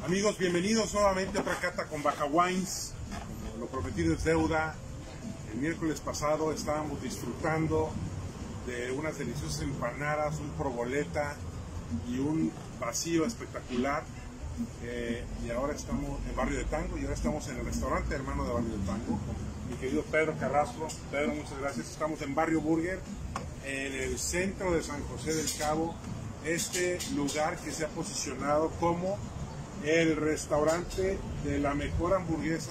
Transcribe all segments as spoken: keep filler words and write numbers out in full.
Amigos, bienvenidos nuevamente a otra cata con Baja Wines. Como lo prometido es deuda. El miércoles pasado estábamos disfrutando de unas deliciosas empanadas, un proboleta y un vacío espectacular. Eh, y ahora estamos en Barrio de Tango y ahora estamos en el restaurante hermano de Barrio de Tango con mi querido Pedro Carrasco. Pedro, muchas gracias. Estamos en Barrio Burger, en el centro de San José del Cabo. Este lugar que se ha posicionado como el restaurante de la mejor hamburguesa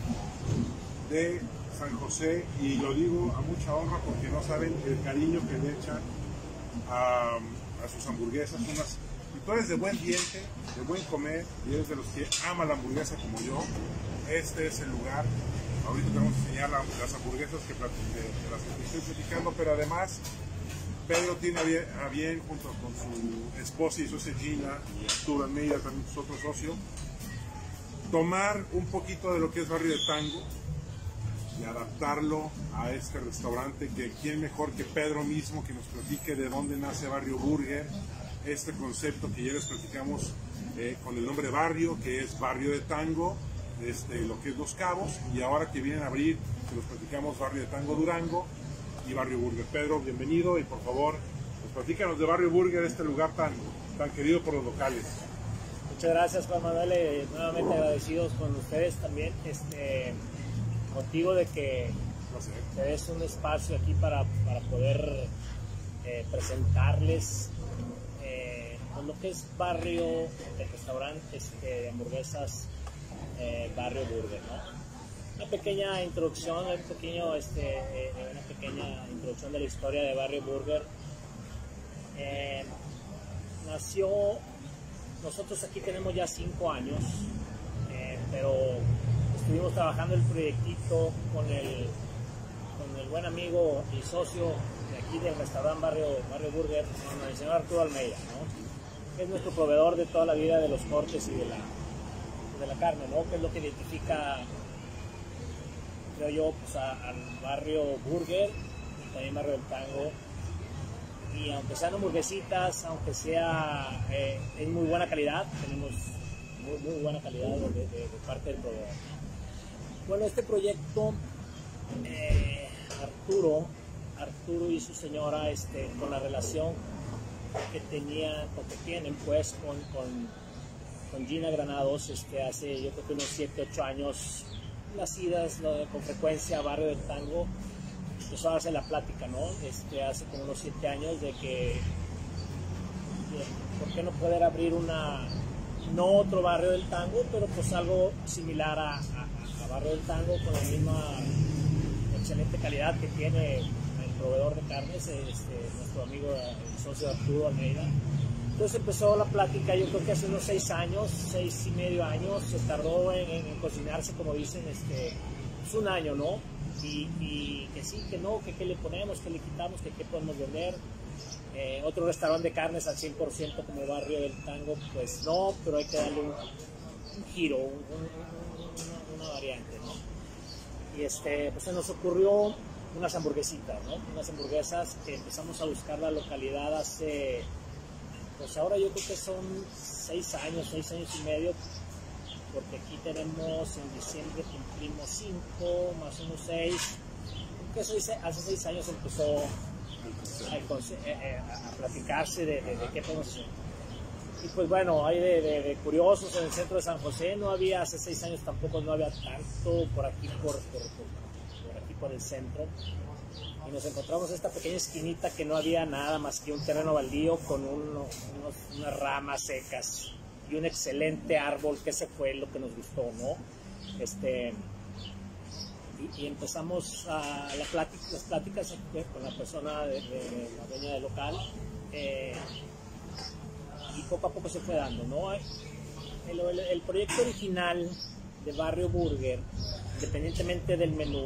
de San José, y lo digo a mucha honra porque no saben el cariño que le echan a, a sus hamburguesas. Unas, y tú eres de buen diente, de buen comer, y eres de los que ama la hamburguesa como yo. Este es el lugar. Ahorita te vamos a enseñar la, las hamburguesas que, de, de las que te estoy platicando, pero además Pedro tiene a bien, a bien, junto con su esposa y su Gina y Arturo Almeida, también su otro socio, tomar un poquito de lo que es Barrio de Tango y adaptarlo a este restaurante, que quién mejor que Pedro mismo que nos platique de dónde nace Barrio Burger, este concepto que ya les platicamos eh, con el nombre Barrio, que es Barrio de Tango, este, lo que es Los Cabos, y ahora que vienen a abrir, que los platicamos Barrio de Tango Durango y Barrio Burger. Pedro, bienvenido, y por favor, pues platícanos de Barrio Burger, este lugar tan, tan querido por los locales. Muchas gracias, Juan Manuel, eh, nuevamente agradecidos con ustedes también, este, motivo de que te des un espacio aquí para, para poder eh, presentarles eh, con lo que es Barrio de restaurantes, de hamburguesas, eh, Barrio Burger, ¿no? Una pequeña introducción, un pequeño, este, eh, una pequeña introducción de la historia de Barrio Burger. Eh, nació, nosotros aquí tenemos ya cinco años, eh, pero estuvimos trabajando el proyectito con el, con el buen amigo y socio de aquí del restaurante Barrio, Barrio Burger, con el señor Arturo Almeida, ¿no? Que es nuestro proveedor de toda la vida de los cortes y de la, de la carne, ¿no? Que es lo que identifica, creo yo, pues, a, al Barrio Burger y también Barrio del Tango. Y aunque sean hamburguesitas, aunque sea eh, es muy buena calidad, tenemos muy, muy buena calidad de, de, de parte del proveedor. Bueno, este proyecto, eh, Arturo, Arturo y su señora, este, con la relación que tenían, o que tienen pues con, con, con Gina Granados, este, hace yo creo que unos siete, ocho años, las idas lo, con frecuencia a Barrio del Tango, empezó a darse la plática, ¿no? Este, hace como unos siete años de que, de, ¿por qué no poder abrir una, no otro Barrio del Tango, pero pues algo similar a, a, a Barrio del Tango, con la misma excelente calidad que tiene el proveedor de carnes, este, nuestro amigo, el socio Arturo Almeida? Entonces empezó la plática, yo creo que hace unos seis años, seis y medio años, se tardó en, en, en cocinarse, como dicen, este, es un año, ¿no? Y, y que sí, que no, que qué le ponemos, que le quitamos, que qué podemos vender. Eh, otro restaurante de carnes al cien por ciento como Barrio del Tango, pues no, pero hay que darle un, un giro, un, un, una, una variante, ¿no? Y este, pues se nos ocurrió unas hamburguesitas, ¿no? Unas hamburguesas que empezamos a buscar la localidad hace, pues ahora yo creo que son seis años, seis años y medio, porque aquí tenemos, en diciembre cumplimos cinco, más unos seis, que eso dice, hace seis años empezó a, a, a platicarse de, de, de qué podemos hacer. Y pues bueno, hay de, de, de curiosos en el centro de San José, no había, hace seis años tampoco no había tanto por aquí, por, por, por, por aquí por el centro. Y nos encontramos en esta pequeña esquinita que no había nada más que un terreno baldío con uno, unos, unas ramas secas y un excelente árbol, que ese fue lo que nos gustó, ¿no? Este, y, y empezamos a la plática, las pláticas con la persona, de, de la dueña del local, eh, y poco a poco se fue dando, ¿no? El, el, el proyecto original de Barrio Burger, independientemente del menú,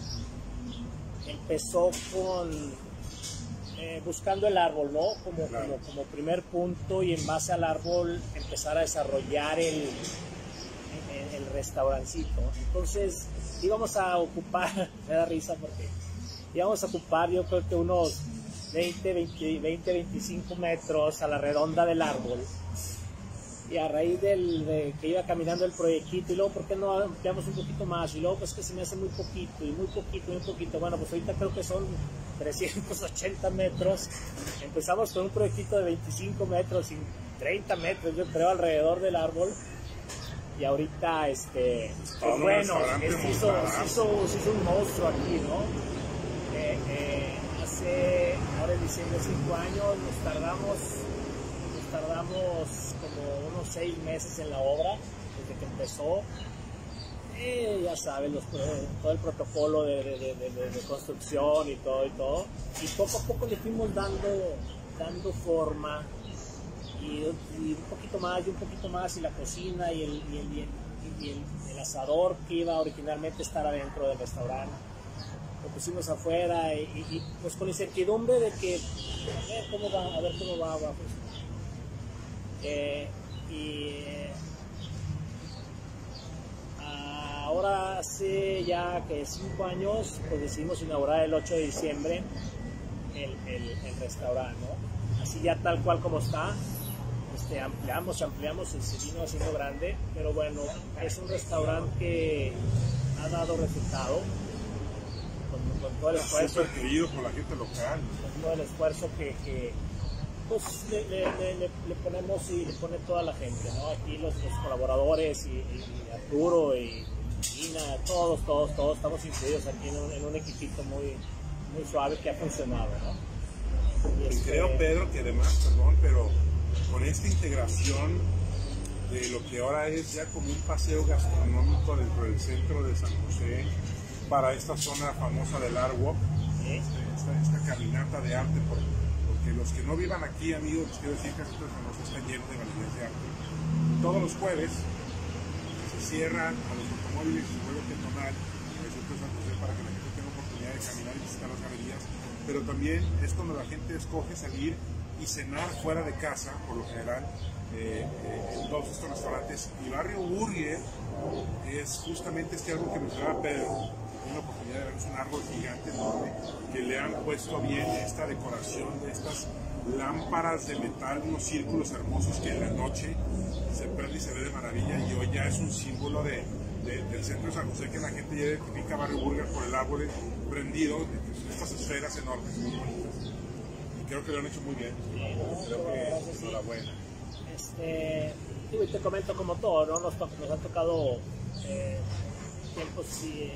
empezó con eh, buscando el árbol, ¿no? Como, claro. como, como primer punto, y en base al árbol empezar a desarrollar el, el, el restaurancito. Entonces íbamos a ocupar, me da risa porque íbamos a ocupar yo creo que unos veinte, veinte, veinte, veinticinco metros a la redonda del árbol, Y a raíz del, de que iba caminando el proyectito, y luego, ¿por qué no ampliamos un poquito más? Y luego, pues que se me hace muy poquito, y muy poquito, muy poquito. Bueno, pues ahorita creo que son trescientos ochenta metros. Empezamos con un proyectito de veinticinco metros y treinta metros, yo creo, alrededor del árbol. Y ahorita, este, pues bueno, se hizo, se, hizo, se hizo un monstruo aquí, ¿no? Eh, eh, hace, ahora en diciembre, cinco años, nos tardamos, nos tardamos como unos seis meses en la obra, desde que empezó. Eh, ya sabes, los, todo el protocolo de, de, de, de, de construcción y todo y todo. Y poco a poco le fuimos dando, dando forma. Y, y un poquito más y un poquito más, y la cocina y el, y el, y el, y el, el asador que iba originalmente a estar adentro del restaurante lo pusimos afuera, y, y, y pues con incertidumbre de que a ver cómo va, a ver cómo va, va pues. eh, y eh, ahora hace ya que cinco años pues decidimos inaugurar el ocho de diciembre el, el, el restaurante, ¿no? Así ya tal cual como está. Este, ampliamos, ampliamos, se vino haciendo grande, pero bueno, es un restaurante que ha dado resultado con, con todo el esfuerzo. Súper querido por la gente local. Con todo el esfuerzo que, que pues, le, le, le, le ponemos y le pone toda la gente, ¿no? Aquí los, los colaboradores y, y Arturo y Gina, todos, todos, todos estamos incluidos aquí en un, en un equipito muy, muy suave que ha funcionado, ¿no? Y este, creo, Pedro, que además, perdón, pero con esta integración de lo que ahora es ya como un paseo gastronómico dentro del centro de San José, para esta zona famosa del Art Walk, ¿sí? esta, esta caminata de arte, por, porque los que no vivan aquí, amigos, les quiero decir que el centro de San José está lleno de galerías de arte. Todos los jueves se cierran a los automóviles y se vuelve peatonal el centro de San José para que la gente tenga oportunidad de caminar y visitar las galerías, pero también es cuando la gente escoge salir y cenar fuera de casa, por lo general, eh, eh, en todos estos restaurantes. Y Barrio Burger es justamente este árbol que mencionaba Pedro. Tengo la oportunidad de ver, es un árbol gigante, enorme, que le han puesto bien esta decoración de estas lámparas de metal, unos círculos hermosos que en la noche se prende y se ve de maravilla, y hoy ya es un símbolo de, de, del centro de San José, que la gente ya identifica Barrio Burger por el árbol prendido, de estas esferas enormes, muy bonitas. Creo que lo han hecho muy bien. Creo que enhorabuena. Este, y te comento como todo, ¿no? Nos, to nos han tocado eh, tiempos, eh,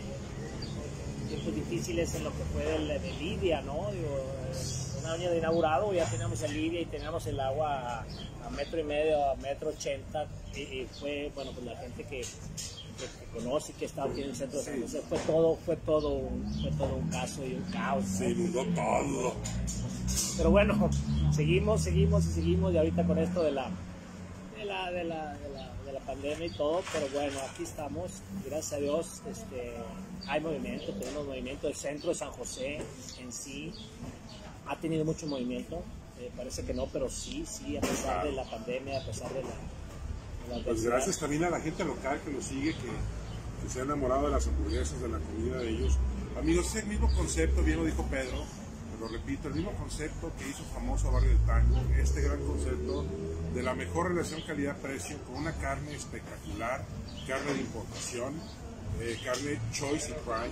tiempos difíciles en lo que fue de, de Lidia, ¿no? Digo, eh, un año de inaugurado ya teníamos el Lidia y teníamos el agua a, a metro y medio, a metro ochenta, y, y fue, bueno, pues la gente que, que, que conoce, que está aquí en el centro de San José, fue todo, fue todo, un, fue todo un caso y un caos, ¿no? Se inundó todo. Pero bueno, seguimos, seguimos y seguimos, y ahorita con esto de la, de la, de la, de la, de la pandemia y todo, pero bueno, aquí estamos, gracias a Dios, este, hay movimiento, tenemos movimiento. El centro de San José en sí ha tenido mucho movimiento, eh, parece que no, pero sí, sí, a pesar de la pandemia, a pesar de la... De la pues gracias también a la gente local que lo sigue, que, que se ha enamorado de las hamburguesas, de la comida de ellos. Amigos, es el mismo concepto, bien lo dijo Pedro, lo repito, el mismo concepto que hizo famoso Barrio del Tango, este gran concepto de la mejor relación calidad-precio, con una carne espectacular, carne de importación, eh, carne choice y prime,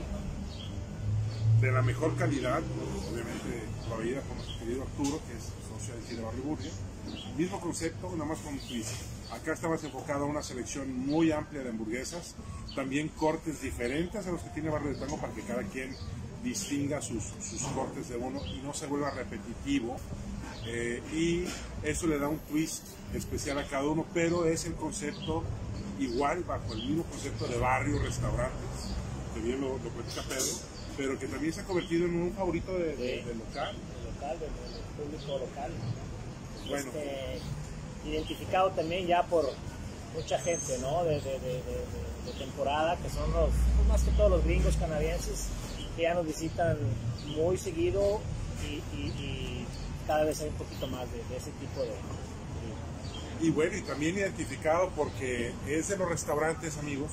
de la mejor calidad, obviamente proveída por nuestro querido Arturo, que es socio de Barrio Burger. Mismo concepto, nada más con un twist. Acá está más enfocado a una selección muy amplia de hamburguesas, también cortes diferentes a los que tiene Barrio del Tango, para que cada quien distinga sus, sus cortes de uno y no se vuelva repetitivo, eh, y eso le da un twist especial a cada uno, pero es el concepto igual, bajo el mismo concepto de barrio, restaurantes, que bien lo, lo platica Pedro, pero que también se ha convertido en un favorito de, de, de local. De local, del de público local. Bueno. Este, identificado también ya por mucha gente, ¿no? De, de, de, de, de temporada, que son los, pues más que todos los gringos canadienses, que ya nos visitan muy seguido, y, y, y cada vez hay un poquito más de, de ese tipo de, de... Y bueno, y también identificado porque es de los restaurantes, amigos,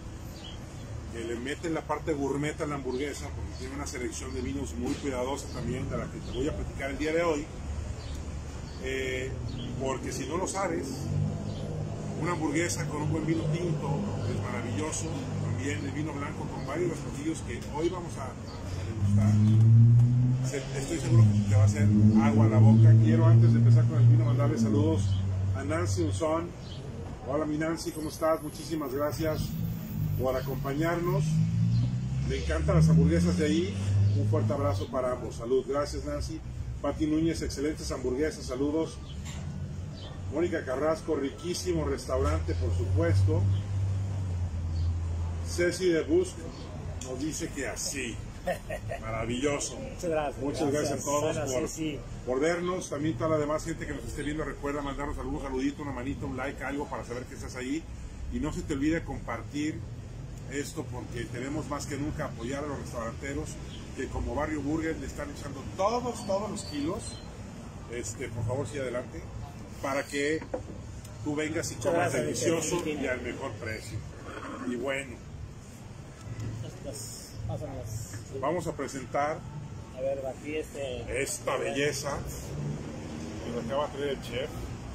que le meten la parte gourmet a la hamburguesa, porque tiene una selección de vinos muy cuidadosa también, de la que te voy a platicar el día de hoy, eh, porque si no lo sabes, Una hamburguesa con un buen vino tinto es maravilloso. También el vino blanco con varios de los platillos que hoy vamos a, a degustar. Estoy seguro que te va a hacer agua a la boca. Quiero, antes de empezar con el vino, mandarle saludos a Nancy Unzón. Hola mi Nancy, ¿cómo estás? Muchísimas gracias por acompañarnos. Me encantan las hamburguesas de ahí. Un fuerte abrazo para ambos. Salud. Gracias Nancy. Pati Núñez, excelentes hamburguesas. Saludos. Mónica Carrasco, riquísimo restaurante, por supuesto. Ceci de Busc nos dice que así. Maravilloso. Muchas gracias. Muchas gracias, gracias a todos Buenas, por, sí. por vernos. También toda la demás gente que nos esté viendo, recuerda mandarnos algún saludito, una manita, un like, algo para saber que estás ahí. Y no se te olvide compartir esto, porque tenemos más que nunca apoyar a los restauranteros que como Barrio Burger le están echando todos, todos los kilos. Este, por favor, sí, adelante, para que tú vengas y comas delicioso y al mejor precio. Y bueno, vamos a presentar a ver, aquí este, esta belleza que nos acaba de traer el chef.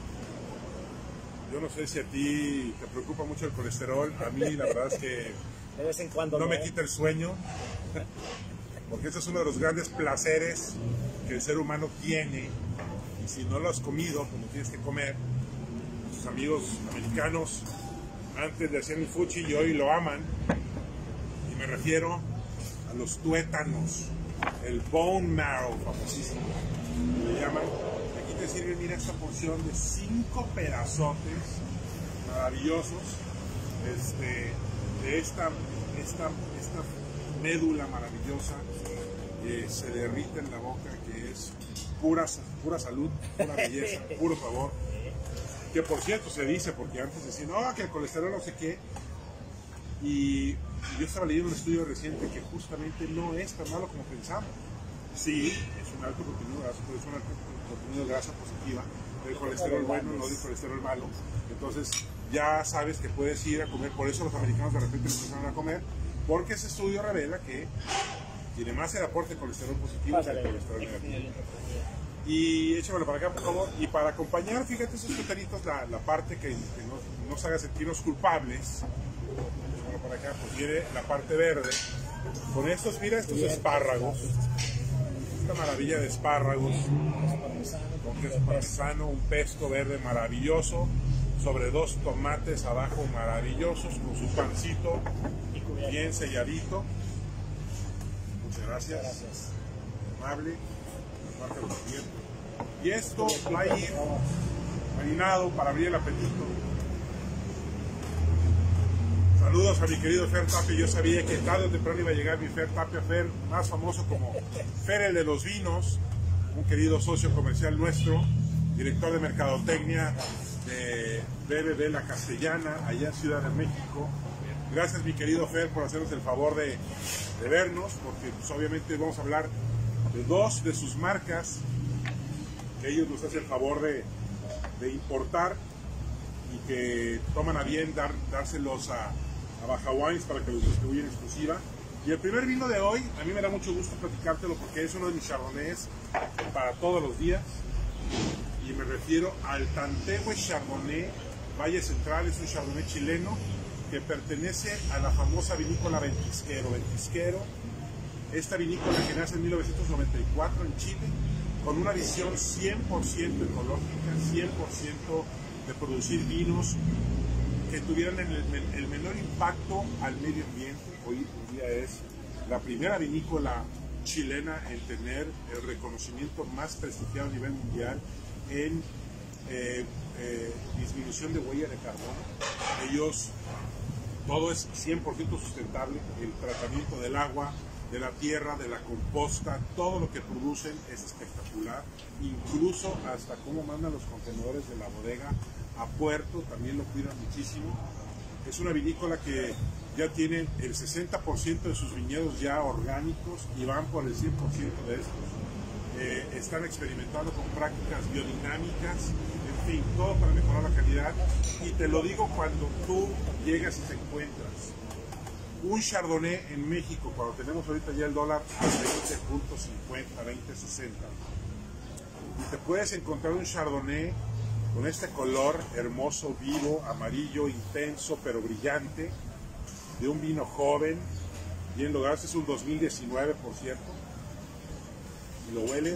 Yo no sé si a ti te preocupa mucho el colesterol. A mí la verdad es que de vez en cuando no no me quita el sueño, porque este es uno de los grandes placeres que el ser humano tiene, y si no lo has comido, pues lo tienes que comer. Sus amigos americanos antes le hacían el fuchi y hoy lo aman, y me refiero a los tuétanos, el bone marrow famosísimo, le llaman. Aquí te sirven, mira, esta porción de cinco pedazotes maravillosos, este, de esta, esta, esta médula maravillosa que se derrite en la boca, que es pura, pura salud, pura belleza, puro sabor. Que por cierto se dice, porque antes decían, no, que el colesterol no sé qué, y yo estaba leyendo un estudio reciente que justamente no es tan malo como pensamos. Sí, es un alto contenido de grasa, pero es un alto contenido de grasa positiva, el colesterol bueno, no el colesterol malo. Entonces ya sabes que puedes ir a comer, por eso los americanos de repente empezaron a comer, porque ese estudio revela que tiene más el aporte de colesterol positivo que el colesterol negativo. Y échamelo para acá, por favor. Y para acompañar, fíjate esos tuteritos, la, la parte que, que nos, nos haga sentirnos culpables. Échamelo para acá, pues viene la parte verde. Con estos, mira, estos espárragos. Esta maravilla de espárragos. Con queso parmesano, un pesto verde maravilloso. Sobre dos tomates abajo maravillosos, con su pancito bien selladito. Muchas gracias. Gracias. Amable. Y esto va a ir marinado para abrir el apetito. Saludos a mi querido Fer Tapia. Yo sabía que tarde o temprano iba a llegar mi Fer Tapia, Fer, más famoso como Fer el de los vinos, un querido socio comercial nuestro, director de mercadotecnia de B B B La Castellana, allá en Ciudad de México. Gracias, mi querido Fer, por hacernos el favor de, de vernos, porque pues, obviamente vamos a hablar de dos de sus marcas que ellos nos hacen el favor de, de importar y que toman a bien dar, dárselos a, a Baja Wines para que los distribuyan en exclusiva. Y el primer vino de hoy, a mí me da mucho gusto platicártelo porque es uno de mis chardonnays para todos los días, y me refiero al Tantegue Chardonnay Valle Central. Es un chardonnay chileno que pertenece a la famosa vinícola Ventisquero. Ventisquero, esta vinícola que nace en mil novecientos noventa y cuatro en Chile, con una visión cien por ciento ecológica, cien por ciento de producir vinos que tuvieran el, el menor impacto al medio ambiente. Hoy en día es la primera vinícola chilena en tener el reconocimiento más prestigiado a nivel mundial en eh, eh, disminución de huella de carbono. Ellos, todo es cien por ciento sustentable, el tratamiento del agua, de la tierra, de la composta, todo lo que producen es espectacular, incluso hasta cómo mandan los contenedores de la bodega a puerto, también lo cuidan muchísimo. Es una vinícola que ya tiene el sesenta por ciento de sus viñedos ya orgánicos y van por el cien por ciento de estos. Eh, están experimentando con prácticas biodinámicas, en fin, todo para mejorar la calidad. Y te lo digo cuando tú llegas y te encuentras un Chardonnay en México, cuando tenemos ahorita ya el dólar a veinte punto cincuenta, veinte sesenta, y te puedes encontrar un Chardonnay con este color hermoso, vivo, amarillo, intenso, pero brillante, de un vino joven, bien logrado. Este es un dos mil diecinueve, por cierto, y lo hueles,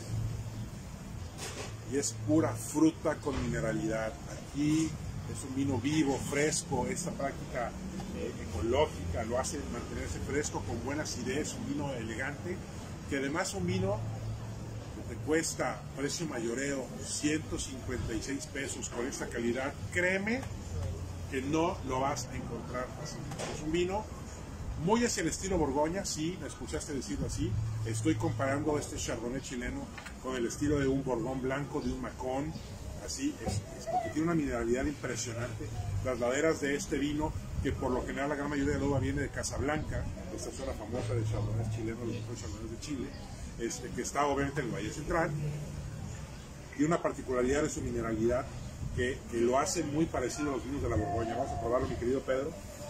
y es pura fruta con mineralidad. Aquí es un vino vivo, fresco. Esta práctica eh, ecológica lo hace mantenerse fresco, con buena acidez, un vino elegante, que además es un vino que te cuesta, precio mayoreo, ciento cincuenta y seis pesos. Con esta calidad, créeme que no lo vas a encontrar así. Es un vino muy hacia el estilo Borgoña, sí, me escuchaste decirlo así. Estoy comparando este Chardonnay chileno con el estilo de un Bourgogne blanco, de un Macon. Así es, es porque tiene una mineralidad impresionante. Las laderas de este vino, que por lo general la gran mayoría de la uva viene de Casablanca, esta zona famosa de Chardonnay chileno, los mejores Chardonnays de Chile, este, que está obviamente en el Valle Central, y una particularidad de su mineralidad que, que lo hace muy parecido a los vinos de la Borgoña. Vamos a probarlo, mi querido Pedro.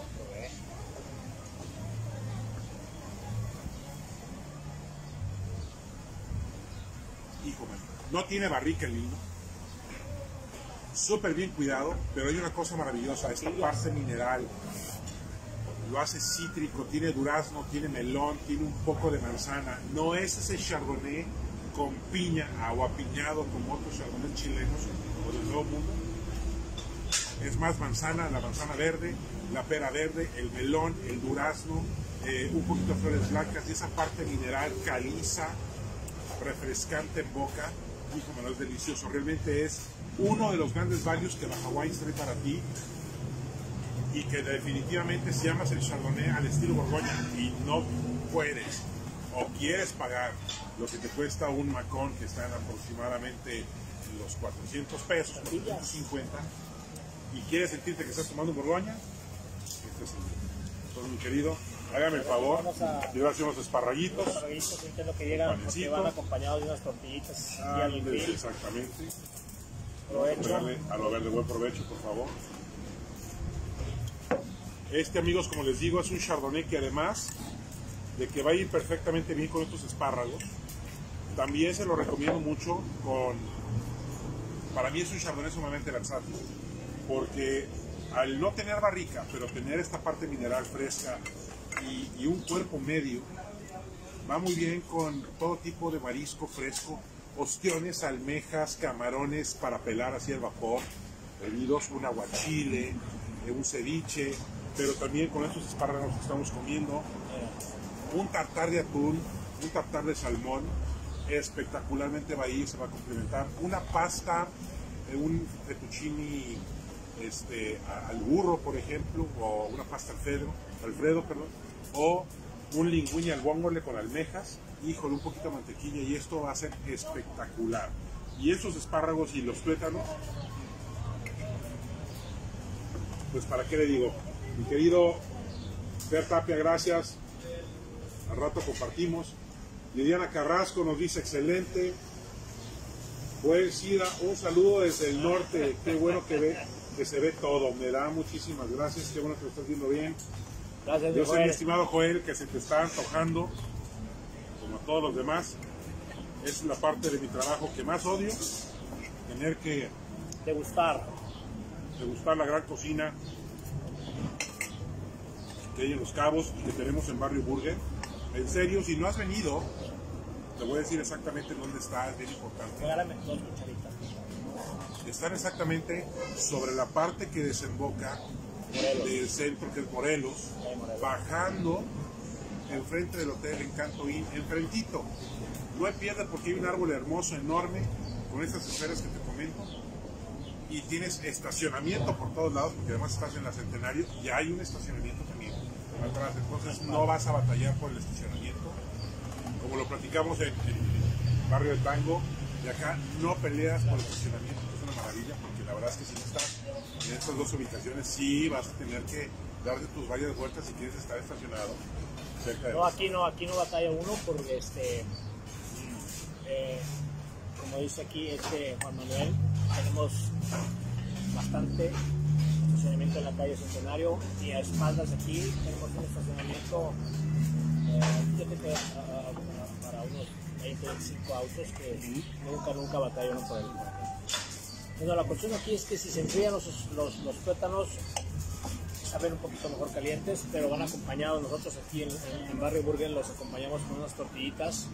Hijo, no tiene barrica el vino, súper bien cuidado, pero hay una cosa maravillosa, esta parte mineral lo hace cítrico, tiene durazno, tiene melón, tiene un poco de manzana. No es ese Chardonnay con piña o apiñado como otros Chardonnay chilenos o del Nuevo Mundo. Es más manzana, la manzana verde, la pera verde, el melón, el durazno, eh, un poquito de flores blancas, y esa parte mineral caliza, refrescante en boca. Hijo, bueno, es delicioso. Realmente es uno de los grandes values que Baja Wines trae para ti, y que definitivamente, si amas el Chardonnay al estilo Borgoña y no puedes o quieres pagar lo que te cuesta un Macon, que está en aproximadamente los cuatrocientos pesos, cuatrocientos cincuenta, y quieres sentirte que estás tomando un Borgoña, este es el vino. Entonces, mi querido, hágame el favor, yo hacer unos esparraguitos. Los esparraguitos, que es lo que llegan, porque van acompañados de unas tortillitas. Ah, exactamente. Provecho. A lo verde, buen provecho, por favor. Este, amigos, como les digo, es un Chardonnay que, además de que va a ir perfectamente bien con estos espárragos, también se lo recomiendo mucho con... Para mí es un Chardonnay sumamente versátil, porque al no tener barrica, pero tener esta parte mineral fresca y, y un cuerpo medio, va muy bien con todo tipo de marisco fresco, ostiones, almejas, camarones para pelar así al vapor, hervidos, un aguachile, un ceviche, pero también con estos espárragos que estamos comiendo, un tartar de atún, un tartar de salmón, espectacularmente va a ir, se va a complementar. Una pasta, un fettuccini este, al burro, por ejemplo, o una pasta Alfredo, Alfredo perdón, o un linguine al vongole con almejas, híjole, un poquito de mantequilla, y esto va a ser espectacular. Y esos espárragos y los tuétanos, pues para qué le digo. Mi querido Fer Tapia, gracias. Al rato compartimos. Liliana Carrasco nos dice excelente. Pues Sida, un saludo desde el norte. Qué bueno que ve, que se ve todo. Me da muchísimas gracias. Qué bueno que lo estás viendo bien. Gracias, Yo soy mi Joel. estimado Joel, que se te está antojando, como a todos los demás. Es la parte de mi trabajo que más odio, tener que Degustar. degustar la gran cocina que hay en Los Cabos y que tenemos en Barrio Burger. En serio, si no has venido, te voy a decir exactamente dónde está, es bien importante. Regálame dos cucharitas. Están exactamente sobre la parte que desemboca Morelos. del centro, que es Morelos, Sí, Morelos. bajando enfrente del Hotel Encanto Inn, enfrentito. No hay pierde porque hay un árbol hermoso, enorme, con estas esferas que te comento, y tienes estacionamiento por todos lados, porque además estás en la Centenario y hay un estacionamiento también atrás, entonces no vas a batallar por el estacionamiento, como lo platicamos en, en Barrio de Tango. De acá no peleas por el estacionamiento, que es una maravilla, porque la verdad es que si no estás en estas dos ubicaciones, sí vas a tener que darte tus varias vueltas si quieres estar estacionado cerca de No, aquí no, aquí no batalla uno, porque este, eh, como dice aquí este Juan Manuel, tenemos bastante estacionamiento en la calle Centenario, y a espaldas de aquí tenemos un estacionamiento eh, yo creo que, uh, uh, para unos veinte, veinticinco autos que nunca, nunca batalla uno por el. Bueno, la cuestión aquí es que si se enfrían los, los, los tuétanos, saben un poquito mejor calientes, pero van acompañados. Nosotros aquí en, en, en Barrio Burger los acompañamos con unas tortillitas.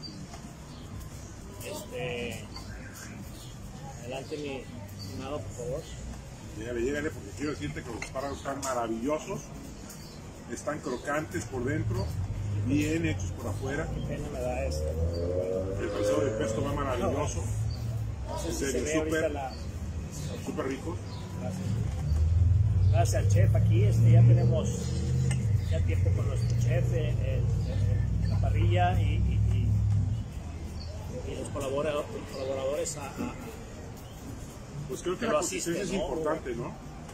Este, adelante mi estimado, por favor. Llegale, llegale, porque quiero decirte que los espárragos están maravillosos, están crocantes por dentro, bien hechos por afuera. Qué pena me da esto. El calzado de pesto va maravilloso. No sé En si se serio, ve ahorita súper, la... súper rico. Gracias. Gracias al chef aquí, este, ya tenemos ya tiempo con nuestro chef eh, eh, eh, la parrilla y, y, y, y los colaboradores, colaboradores a, a, Pues creo que Pero la asiste, consistencia es ¿no? importante, ¿no?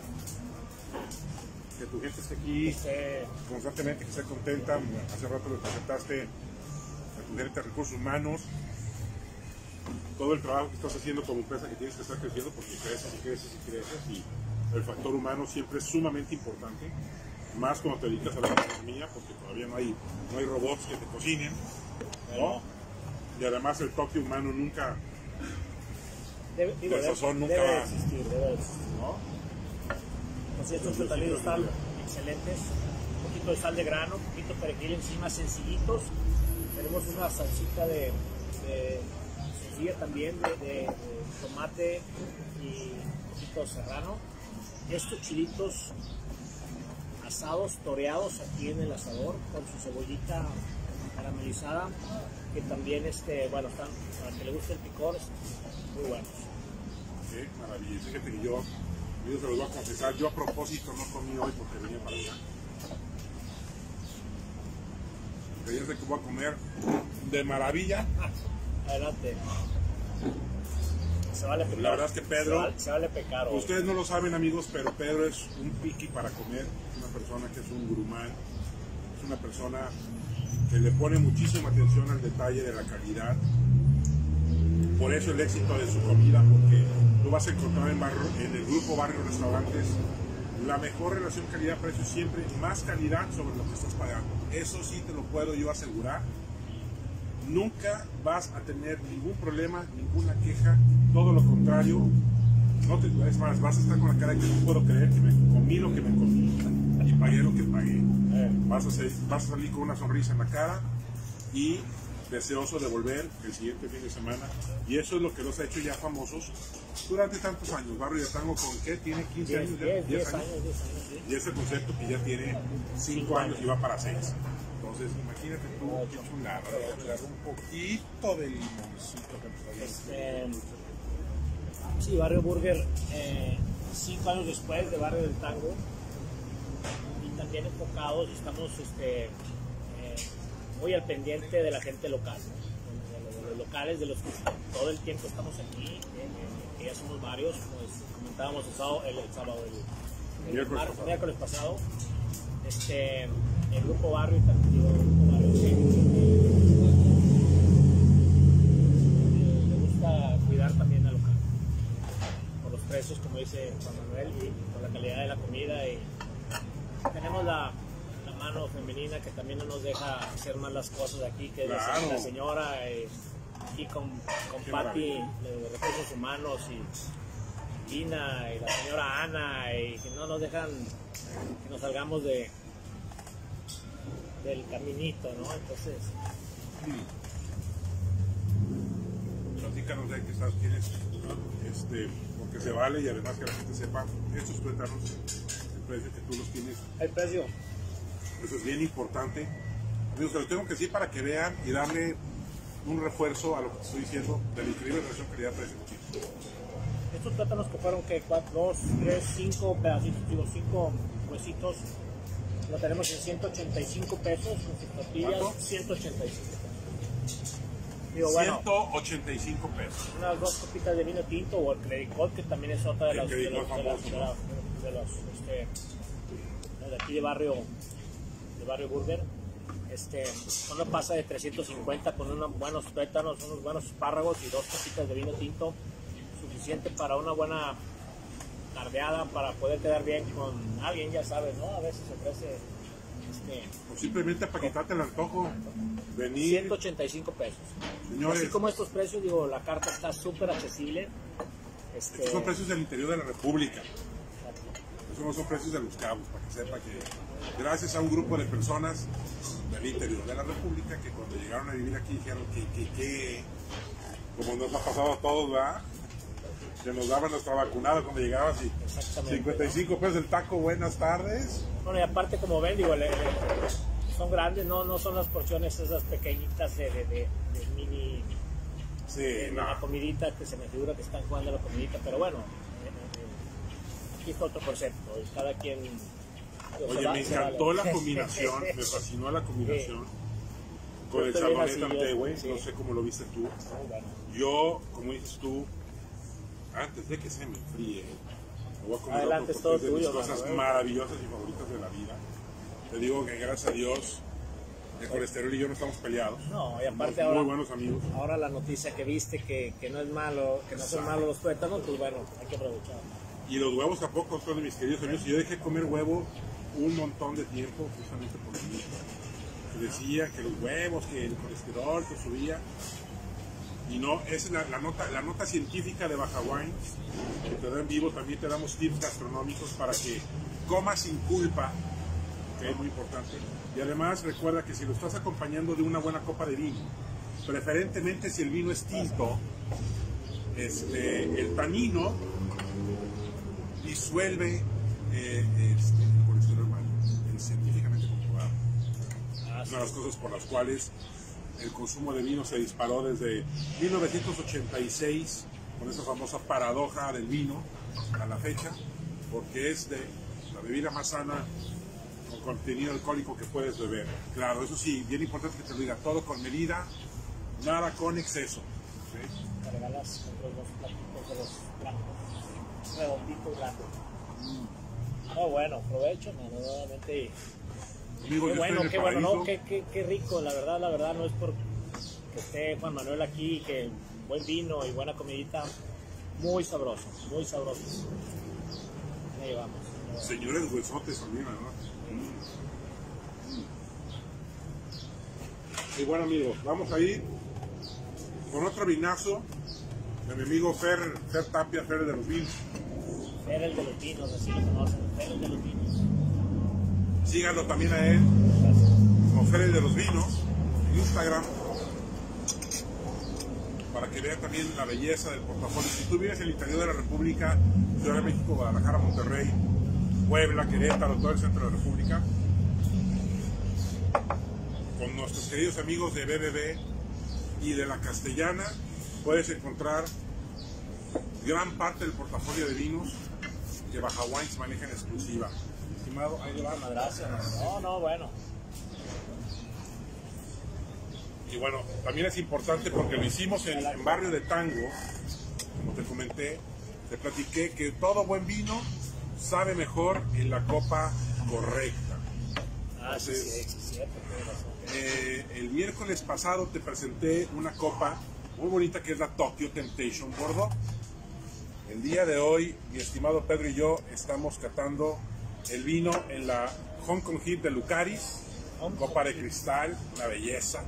Que tu gente esté aquí este, constantemente, que esté contenta. Hace rato le presentaste a tu gerente de recursos humanos todo el trabajo que estás haciendo como empresa, que tienes que estar creciendo, porque creces y creces y creces, y el factor humano siempre es sumamente importante, más cuando te dedicas a la gastronomía, porque todavía no hay, no hay robots que te cocinen, ¿no? Y además el toque humano nunca, debe, digo, el debe, sazón nunca debe va, existir, debe existir, ¿no? Entonces estos platillos están excelentes, un poquito de sal de grano, un poquito de perejil encima, sencillitos. Tenemos una salsita de, de sencilla también de, de, de tomate y un poquito de serrano. Estos chilitos asados, toreados aquí en el asador con su cebollita caramelizada, que también, este, bueno, están, para que le guste el picor, muy buenos. Qué maravilla. Fíjate que yo, yo se los voy a confesar, yo a propósito no comí hoy porque venía para acá. Porque ya sé que voy a comer de maravilla. Adelante. Se vale pecar. La verdad es que Pedro, se vale, se vale pecar hoy. Ustedes no lo saben, amigos, pero Pedro es un piqui para comer, es una persona que es un gurumán, es una persona que le pone muchísima atención al detalle de la calidad. Por eso el éxito de su comida, porque tú vas a encontrar en, barrio, en el grupo Barrio Restaurantes la mejor relación calidad-precio, siempre más calidad sobre lo que estás pagando. Eso sí te lo puedo yo asegurar. Nunca vas a tener ningún problema, ninguna queja, todo lo contrario. No te, es más, vas a estar con la cara de que no puedo creer que me comí lo que me comí y pagué lo que pagué. Eh, vas, a ser, vas a salir con una sonrisa en la cara y deseoso de volver el siguiente fin de semana. Y eso es lo que los ha hecho ya famosos durante tantos años. Barrio de Tango, ¿con qué? Tiene quince años, diez, diez diez años. años, diez años sí. Y ese concepto que ya tiene cinco años y va para seis. Entonces, imagínate tú, qué chulada, un poquito de limoncito que este, sí, Barrio Burger, eh, cinco años después de Barrio del Tango, y también enfocados, estamos este, eh, muy al pendiente de la gente local, ¿no? de, de, de los locales, de los que todo el tiempo estamos aquí, eh, eh, que ya somos varios, como comentábamos el sábado, el, el, sábado, el, el, miércoles, el miércoles pasado. Este, el grupo Barrio, el grupo Barrio sí, le gusta cuidar también al local por los precios, como dice Juan Manuel, y por la calidad de la comida. Y tenemos la, la mano femenina que también no nos deja hacer más las cosas aquí, que claro. la, la señora eh, aquí con, con Pati de Recursos Humanos y Ina y la señora Ana, y que no nos dejan que nos salgamos de del caminito, ¿no? Entonces, platícanos de que estás, tienes, este, porque se vale, y además que la gente sepa estos tuétanos, el precio que tú los tienes. el precio. Eso es bien importante. Amigos, se los tengo que decir para que vean y darle un refuerzo a lo que te estoy diciendo de la increíble relación calidad-precio. Estos plátanos que fueron que cuatro, dos, tres, cinco pedacitos, digo, cinco huesitos, lo tenemos en ciento ochenta y cinco pesos, con sus tortillas, ¿cuánto? ciento ochenta y cinco pesos. Digo, bueno, ciento ochenta y cinco pesos. unas dos copitas de vino tinto o el Credicot, que también es otra de El las de Credicot los, de, famoso, las, de, ¿no? las, de los, este, de aquí de barrio, de Barrio Burger. Este, uno pasa de trescientos cincuenta con unos buenos tuétanos, unos buenos espárragos y dos copitas de vino tinto, suficiente para una buena tardeada, para poder quedar bien con alguien, ya sabes, ¿no? A veces se ofrece este, O simplemente para quitarte el antojo, venir. ciento ochenta y cinco pesos. Señores, Así como estos precios, digo, la carta está súper accesible. Este... Estos son precios del interior de la República. Estos no son precios de Los Cabos, para que sepa que gracias a un grupo de personas del interior de la República que cuando llegaron a vivir aquí dijeron que, que, que como nos ha pasado a todos, ¿verdad? Que nos daban nuestra vacunada cuando llegabas y cincuenta y cinco pesos el taco, buenas tardes. Bueno, y aparte, como ven, digo, le, le, son grandes, no, no son las porciones esas pequeñitas de, de, de, de mini, sí, de no. la comidita que se me figura que están jugando la comidita, pero bueno, eh, eh, aquí está otro concepto, y cada quien... Oye, me encantó la combinación, me fascinó la combinación sí. con el Chardonnay Antehue, sí. No sé cómo lo viste tú. Oh, bueno. Yo, como dices tú, antes de que se me enfríe, me voy a comer adelante, otro es todo porque es de mis tuyo, cosas mano, maravillosas y favoritas de la vida. Te digo que gracias a Dios el colesterol y yo no estamos peleados. No, y aparte somos ahora, muy buenos amigos. Ahora la noticia que viste que, que no es malo, que no Exacto. son malos los tuétanos, pues bueno, hay que aprovechar. Y los huevos tampoco son de mis queridos amigos. Yo dejé de comer huevo un montón de tiempo justamente por lo mismo. Se decía que los huevos, que el colesterol que subía. Y no, esa es la, la, nota, la nota científica de Baja Wines, que te da en vivo. También te damos tips gastronómicos para que comas sin culpa, que es muy importante. Y además recuerda que si lo estás acompañando de una buena copa de vino, preferentemente si el vino es tinto, este, el tanino disuelve eh, este, el colesterol malo, es científicamente comprobado. Es una de las cosas por las cuales el consumo de vino se disparó desde mil novecientos ochenta y seis, con esa famosa paradoja del vino, a la fecha, porque es de la bebida más sana con contenido alcohólico que puedes beber. Claro, eso sí, bien importante que te lo diga, todo con medida, nada con exceso. ¿Sí? Me regalas los platitos de los blancos, redonditos blancos. Mm. Oh, bueno, aprovecho, no, nuevamente. Amigo, qué bueno, qué bueno, no, qué, qué, qué rico, la verdad, la verdad, no es por que esté Juan Manuel aquí, que buen vino y buena comidita, muy sabroso, muy sabroso. Ahí llevamos. Señores huesotes también, ¿verdad? Mm. Y bueno, amigos, vamos a ir con otro vinazo de mi amigo Fer, Fer Tapia, Fer de los Vinos. Fer el de los Vinos, así lo conocen, Fer el de los Vinos. Síganlo también a él, como Fer el de los Vinos, en Instagram, para que vean también la belleza del portafolio. Si tú vives en el interior de la República, Ciudad de México, Guadalajara, Monterrey, Puebla, Querétaro, todo el centro de la República, con nuestros queridos amigos de B B B y de La Castellana, puedes encontrar gran parte del portafolio de vinos que Baja Wines maneja en exclusiva. Estimado, ahí le va. Gracias. No, no, bueno. Y bueno, también es importante porque lo hicimos en, en Barrio de Tango, como te comenté, te platiqué que todo buen vino sabe mejor en la copa correcta. Ah, sí, sí, sí, cierto. Eh, el miércoles pasado te presenté una copa muy bonita que es la Tokyo Temptation Bordeaux. El día de hoy, mi estimado Pedro y yo estamos catando el vino en la Hong Kong Heat de Lucaris, copa de cristal, una belleza.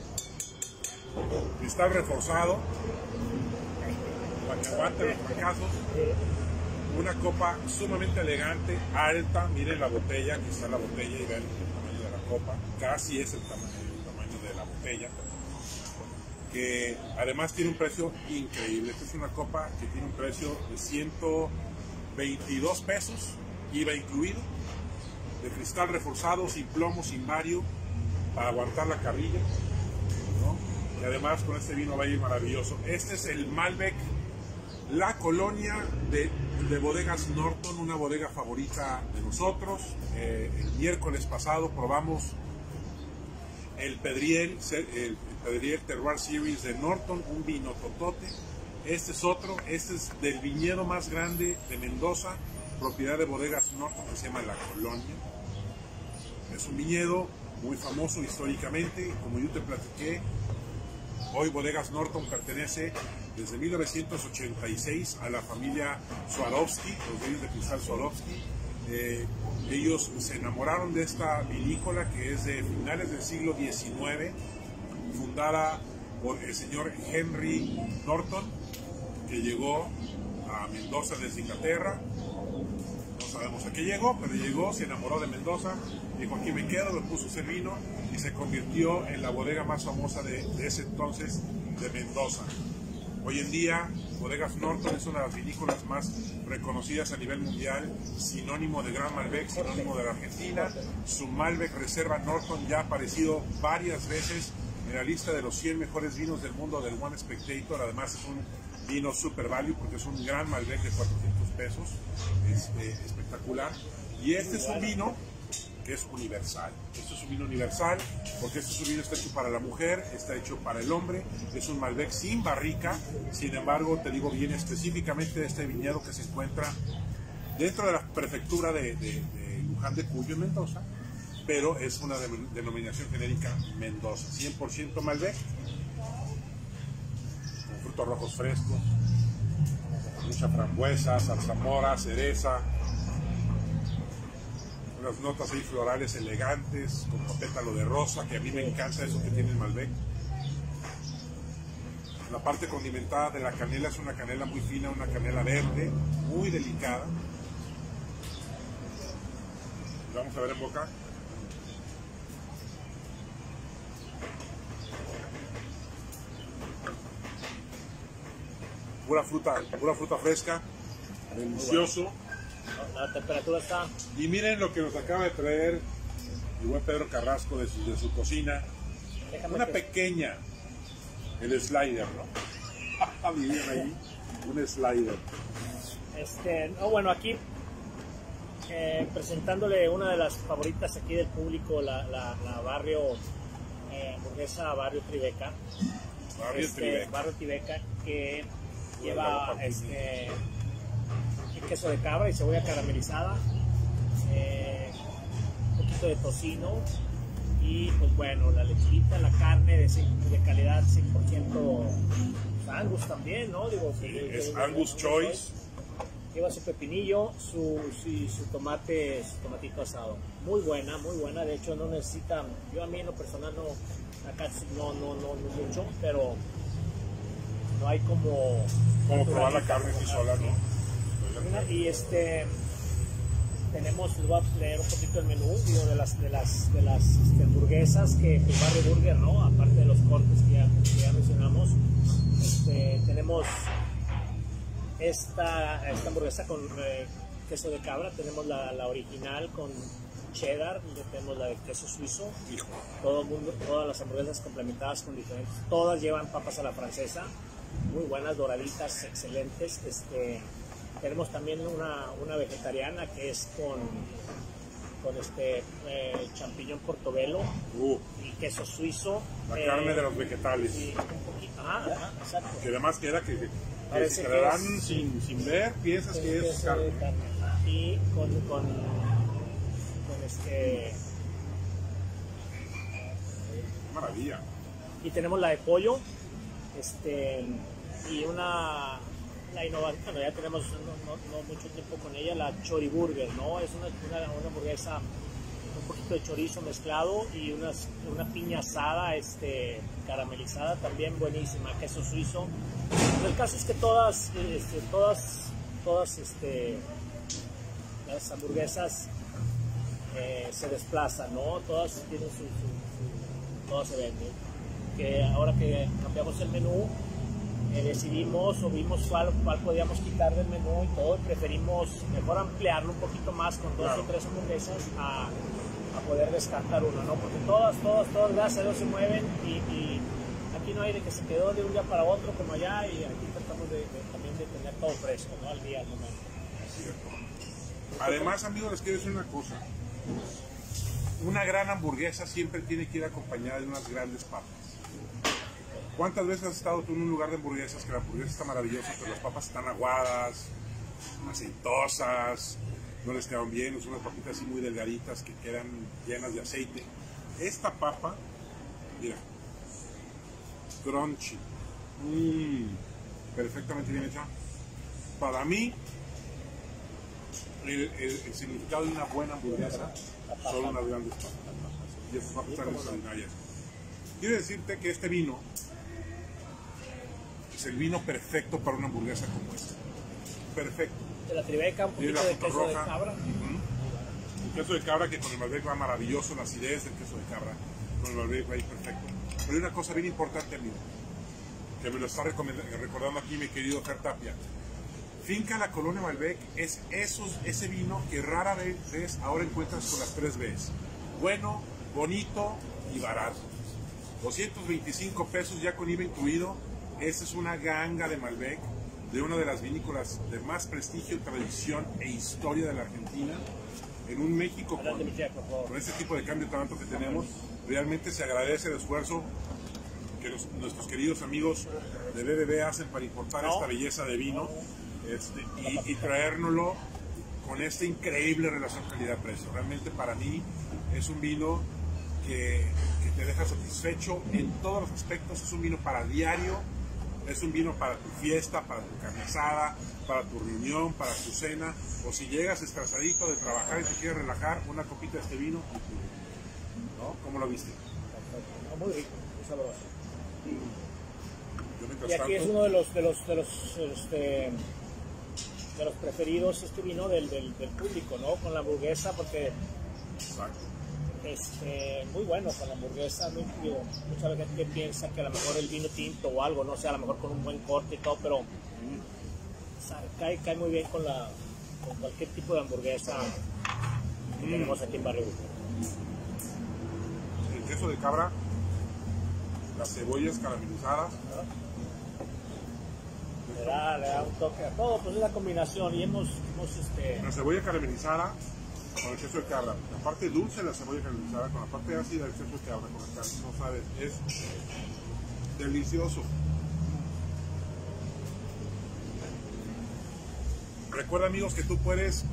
Cristal reforzado, para que aguante los fracasos. Una copa sumamente elegante, alta. Miren la botella, aquí está la botella y ven el tamaño de la copa. Casi es el tamaño, el tamaño de la botella. Que además tiene un precio increíble. Esta es una copa que tiene un precio de ciento veintidós pesos, I V A incluido, de cristal reforzado, sin plomo, sin bario, para aguantar la carrilla, ¿no? Y además con este vino va a ir maravilloso. Este es el Malbec La Colonia de, de Bodegas Norton, una bodega favorita de nosotros. Eh, el miércoles pasado probamos el Pedriel, el Pedriel Terroir Series de Norton, un vino totote. Este es otro, este es del viñedo más grande de Mendoza, propiedad de Bodegas Norton, que se llama La Colonia. Es un viñedo muy famoso históricamente, como yo te platiqué. Hoy Bodegas Norton pertenece desde mil novecientos ochenta y seis a la familia Swarovski, los dueños de cristal Swarovski. Eh, ellos se enamoraron de esta vinícola que es de finales del siglo diecinueve, fundada por el señor Henry Norton, que llegó a Mendoza desde Inglaterra. No sabemos a qué llegó, pero llegó, se enamoró de Mendoza, dijo aquí me quedo, me puso ese vino y se convirtió en la bodega más famosa de, de ese entonces de Mendoza. Hoy en día, Bodegas Norton es una de las vinícolas más reconocidas a nivel mundial, sinónimo de Gran Malbec, sinónimo de la Argentina. Su Malbec Reserva Norton ya ha aparecido varias veces en la lista de los cien mejores vinos del mundo del One Spectator. Además es un vino super value porque es un gran Malbec de cuatrocientos pesos, este, espectacular. Y este es un vino que es universal. Esto es un vino universal porque este es un vino está hecho para la mujer, está hecho para el hombre, es un Malbec sin barrica. Sin embargo, te digo, viene específicamente de este viñedo que se encuentra dentro de la prefectura de, de, de Luján de Cuyo, en Mendoza, pero es una de, denominación genérica Mendoza, cien por ciento Malbec, con frutos rojos frescos, mucha frambuesa, zarzamora, cereza, unas notas ahí florales elegantes, con pétalo de rosa, que a mí me encanta eso que tiene el Malbec. La parte condimentada de la canela es una canela muy fina, una canela verde, muy delicada. Vamos a ver en boca. Pura fruta, pura fruta fresca, delicioso. La temperatura está... Y miren lo que nos acaba de traer el buen Pedro Carrasco de su, de su cocina. Déjame una que... pequeña, el slider, ¿no? Miren ahí, un slider. Este, no, bueno, aquí eh, presentándole una de las favoritas aquí del público, la, la, la barrio eh, hamburguesa Barrio Tribeca. Barrio este, Tribeca. Barrio Tribeca, que lleva este, queso de cabra y cebolla caramelizada, eh, un poquito de tocino y pues bueno, la lechita, la carne de, de calidad cien por ciento Angus también, ¿no? Digo, sí, que, es que, Angus Choice. Lleva su pepinillo, su, su, su tomate, su tomatito asado. Muy buena, muy buena. De hecho, no necesita, yo a mí en lo personal no, acá no, no, no, no mucho, pero no hay como... Como probar la carne así sola, ¿no? Y este, tenemos, les voy a leer un poquito el menú, digo, de las, de las, de las este, hamburguesas que el Barrio Burger, ¿no? Aparte de los cortes que ya, que ya mencionamos, este, tenemos esta, esta hamburguesa con eh, queso de cabra, tenemos la, la original con cheddar, tenemos la de queso suizo. Hijo. Todo el mundo, todas las hamburguesas complementadas con diferentes, todas llevan papas a la francesa, muy buenas, doraditas, excelentes. Este, tenemos también una, una vegetariana que es con, con este eh, champiñón portobelo uh, y queso suizo. La eh, carne de los vegetales. Y un poquito, ajá, ajá, exacto. Que además queda que, que, que si te que la dan es, sin, sin ver, piensas que es, es carne. carne. Y con, con, con este... Qué maravilla. Y tenemos la de pollo, este, y una... La innovación, bueno, ya tenemos no, no, no mucho tiempo con ella, la Choriburger, ¿no? Es una, una, una hamburguesa, un poquito de chorizo mezclado y unas, una piña asada, este, caramelizada, también buenísima, queso suizo. Pero el caso es que todas, este, todas, todas, este, las hamburguesas eh, se desplazan, ¿no? Todas tienen su, su, su todas se venden. Que ahora que cambiamos el menú, Eh, decidimos o vimos cuál, cuál podíamos quitar del menú y todo, y preferimos mejor ampliarlo un poquito más con dos claro. o tres hamburguesas a, a poder descartar uno, ¿no? Porque todas, todas, todas, gracias a Dios se mueven y, y aquí no hay de que se quedó de un día para otro como allá, y aquí tratamos de, de, también de tener todo fresco, ¿no? Al día, al momento. Además, amigos, les quiero decir una cosa. Una gran hamburguesa siempre tiene que ir acompañada de unas grandes papas. ¿Cuántas veces has estado tú en un lugar de hamburguesas que la hamburguesa está maravillosa, pero las papas están aguadas, aceitosas, no les quedan bien, son unas papitas así muy delgaditas que quedan llenas de aceite? Esta papa, mira, crunchy, mmm, perfectamente bien hecha. Para mí, el, el, el significado de una buena hamburguesa son unas grandes papas, y estas papas están extraordinarias. Quiero decirte que este vino es el vino perfecto para una hamburguesa como esta. perfecto. De la Tribeca, un poquito de queso roja. de cabra. Uh-huh. El queso de cabra que con el Malbec va maravilloso, la acidez del queso de cabra con el Malbec va ahí perfecto. Pero hay una cosa bien importante, amigo, que me lo está recordando aquí mi querido Fer Tapia. Finca La Colonia Malbec es esos, ese vino que rara vez ahora encuentras con las tres Bs. Bueno, bonito y barato. doscientos veinticinco pesos ya con I V A incluido. Esa es una ganga de Malbec, de una de las vinícolas de más prestigio, tradición e historia de la Argentina. En un México con, con ese tipo de cambio tan alto que tenemos, realmente se agradece el esfuerzo que los, nuestros queridos amigos de B B B hacen para importar esta belleza de vino este, y, y traérnoslo con esta increíble relación calidad-precio. Realmente para mí es un vino que, que te deja satisfecho en todos los aspectos. Es un vino para diario, es un vino para tu fiesta, para tu carne asada, para tu reunión, para tu cena, o si llegas estresadito de trabajar y te quieres relajar, una copita de este vino, ¿no? ¿Cómo lo viste? Muy rico, muy sabroso. Yo, y aquí tanto, es uno de los de los de los este, de los preferidos este vino del, del, del público, ¿no? Con la hamburguesa, porque exacto. Este, muy bueno con la hamburguesa. Muy, digo, mucha gente piensa que a lo mejor el vino tinto o algo, no sé, a lo mejor con un buen corte y todo, pero mm. sabe, cae, cae muy bien con, la, con cualquier tipo de hamburguesa que mm. tenemos aquí en Barrio. El queso de cabra, las cebollas caramelizadas. Le da, le da un toque a todo, pues es la combinación. Y hemos, hemos este... la cebolla caramelizada con el queso de cabra, la parte dulce de la cebolla caramelizada con la parte ácida del queso de cabra, con la carne, no sabes, es delicioso. Recuerda, amigos, que tú puedes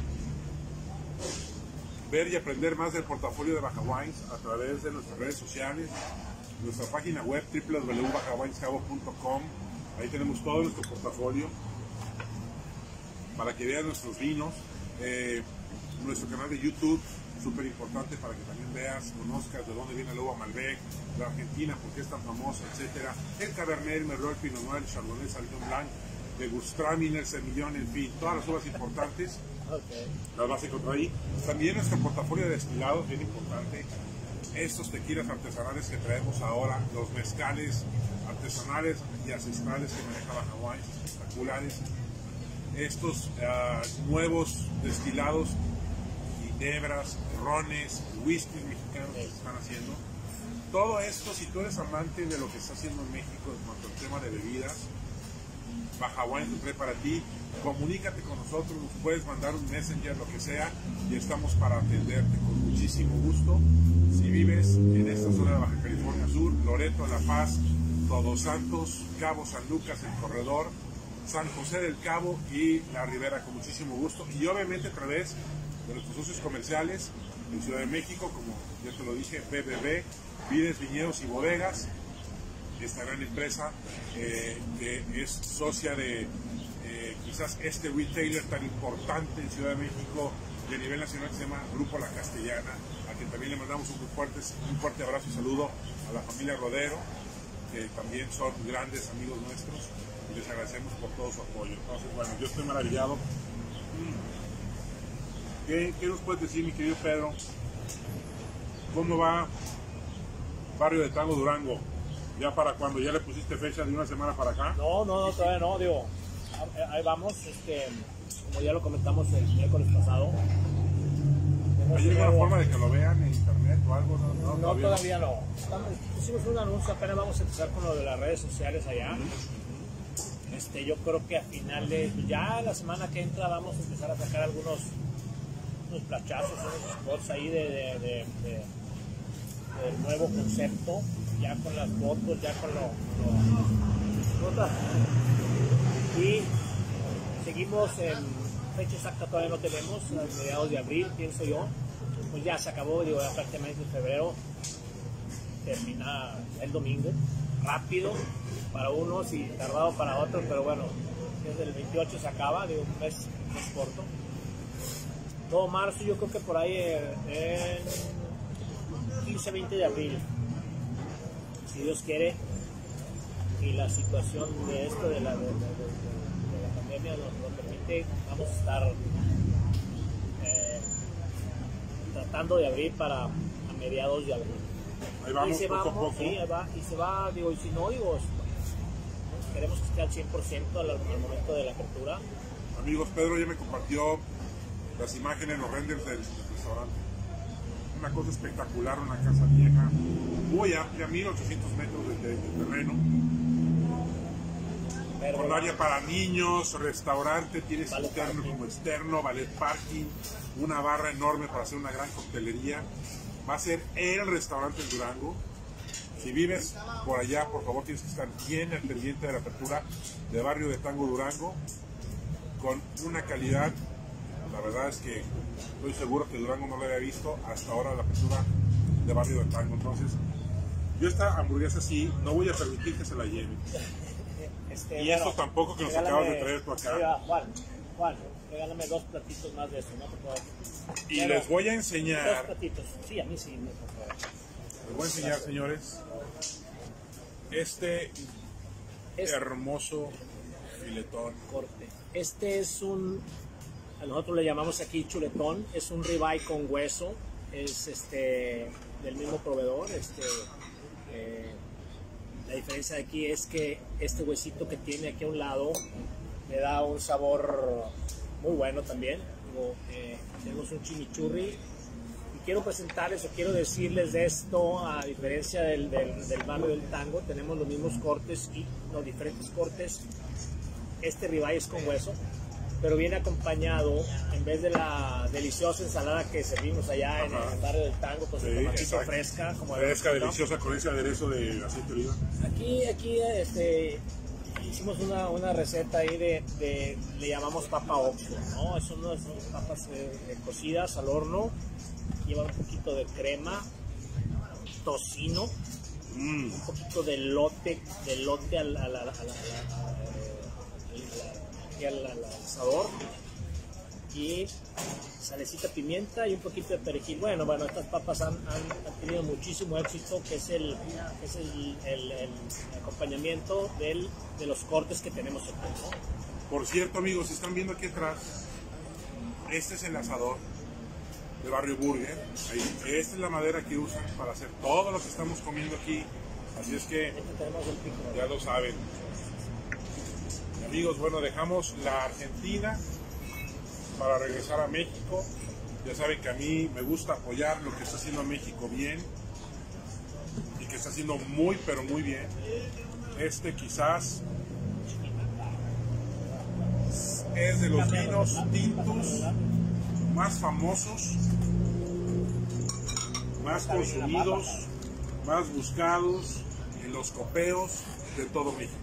ver y aprender más del portafolio de Baja Wines a través de nuestras redes sociales, nuestra página web doble u doble u doble u punto baja wines cabo punto com. Ahí tenemos todo nuestro portafolio para que vean nuestros vinos. Eh, nuestro canal de YouTube, súper importante para que también veas, conozcas de dónde viene el uva Malbec, la Argentina, por qué es tan famosa, etcétera. El Cabernet, el Merlot, el Pinot Noir, el Chardonnay, el Sauvignon Blanc, el Gewürztraminer, el Semillon, en fin, todas las uvas importantes, okay. Las vas a encontrar ahí. También nuestro portafolio de destilados, bien importante. Estos tequilas artesanales que traemos ahora, los mezcales artesanales y ancestrales que maneja Baja Wines, espectaculares. Estos uh, nuevos destilados, ginebras, rones, whiskies mexicanos que se están haciendo. Todo esto, si tú eres amante de lo que está haciendo en México en cuanto al tema de bebidas, Baja Wines lo trae para ti. Comunícate con nosotros, nos puedes mandar un messenger, lo que sea, y estamos para atenderte con muchísimo gusto. Si vives en esta zona de Baja California Sur, Loreto, La Paz, Todos Santos, Cabo San Lucas, El Corredor, San José del Cabo y La Ribera, con muchísimo gusto. Y obviamente a través de nuestros socios comerciales en Ciudad de México, como ya te lo dije, B B B, Vides, Viñedos y Bodegas, esta gran empresa eh, que es socia de eh, quizás este retailer tan importante en Ciudad de México y a nivel nacional, que se llama Grupo La Castellana, a quien también le mandamos un fuerte, un fuerte abrazo y saludo a la familia Rodero, que también son grandes amigos nuestros, y les agradecemos por todo su apoyo. Entonces, bueno, yo estoy maravillado. ¿Qué, qué nos puedes decir, mi querido Pedro? ¿Cómo va Barrio de Tango Durango? ¿Ya para cuando ya le pusiste fecha de una semana para acá? No, no, no, todavía no, digo, ahí vamos, este, como ya lo comentamos el miércoles pasado. ¿Hay alguna nuevo... forma de que lo vean en internet o algo? No, no, no todavía, todavía no. no. Estamos, hicimos un anuncio, apenas vamos a empezar con lo de las redes sociales allá. Uh-huh. Este, yo creo que a finales, ya la semana que entra vamos a empezar a sacar algunos unos plachazos, unos spots ahí de, de, de, de, del nuevo concepto, ya con las fotos, ya con lo, lo y seguimos en fecha exacta, todavía no tenemos, a mediados de abril, pienso yo. Pues ya se acabó, digo, ya prácticamente en febrero termina el domingo, rápido para unos y tardado para otros, pero bueno, desde el veintiocho se acaba, digo, un mes, un mes corto. Todo marzo, yo creo que por ahí en quince veinte de abril, si Dios quiere, y la situación de esto, de la, de, de, de, de la pandemia, lo, lo permite. próximamente vamos a estar eh, tratando de abrir para a mediados de abril. Ahí vamos, y se poco va, a poco. Sí, ahí va, y se va, digo, y si no, digo, queremos que esté al cien por ciento al, al momento de la apertura. Amigos, Pedro ya me compartió las imágenes, los renders del, del restaurante. Una cosa espectacular, una casa vieja, muy amplia, mil ochocientos metros de, de, de terreno. Pero, Con área para niños, restaurante, tienes Ballet interno parking. como externo, ballet parking, una barra enorme para hacer una gran coctelería. Va a ser el restaurante en Durango. Si vives por allá, por favor, tienes que estar bien al pendiente de la apertura de Barrio de Tango Durango, con una calidad, la verdad es que estoy seguro que Durango no lo había visto hasta ahora la apertura de Barrio de Tango. Entonces, yo esta hamburguesa sí, no voy a permitir que se la lleven. Este, Y bueno, esto tampoco que nos regálame- acabas de traer tú acá. Oiga, Juan, Juan, regálame dos platitos más de eso, ¿no? Por favor. Y Pero, les voy a Dos enseñar, platitos. Sí, a mí sí, por favor. les voy a enseñar, señores, este Este hermoso filetón. corte. Este es un, a nosotros le llamamos aquí chuletón, es un ribeye con hueso, es este del mismo proveedor. Este, eh, la diferencia de aquí es que este huesito que tiene aquí a un lado le da un sabor muy bueno también. Digo, eh, tenemos un chimichurri y quiero presentarles o quiero decirles de esto, a diferencia del, del, del Barrio del Tango, tenemos los mismos cortes y los diferentes cortes. Este ribeye es con hueso, pero viene acompañado, en vez de la deliciosa ensalada que servimos allá en Ajá. el Barrio del Tango, con su Sí, tomatito exacto. fresca, como Fresca, ¿no? deliciosa, con ese aderezo de aceite de oliva. Aquí, aquí este, hicimos una, una receta ahí de, de- le llamamos papa oxo, ¿no? Son unas papas eh, eh, cocidas al horno, llevan un poquito de crema, tocino, Mm. un poquito de lote, de lote al, al, al, al, al- al- aquí al- al- al asador, y salecita, pimienta y un poquito de perejil. Bueno, bueno, estas papas han, han- han tenido muchísimo éxito, que es el, que es el, el- el acompañamiento del, de los cortes que tenemos aquí, ¿no? Por cierto, amigos, si están viendo aquí atrás, este es el asador de Barrio Burger. Ahí, esta es la madera que usan para hacer todo lo que estamos comiendo aquí. Así es que Aquí tenemos el pico. ya lo saben. Amigos, bueno, dejamos la Argentina para regresar a México. Ya saben que a mí me gusta apoyar lo que está haciendo México bien y que está haciendo muy, pero muy bien. Este quizás es de los vinos tintos más famosos, más consumidos, más buscados en los copeos de todo México.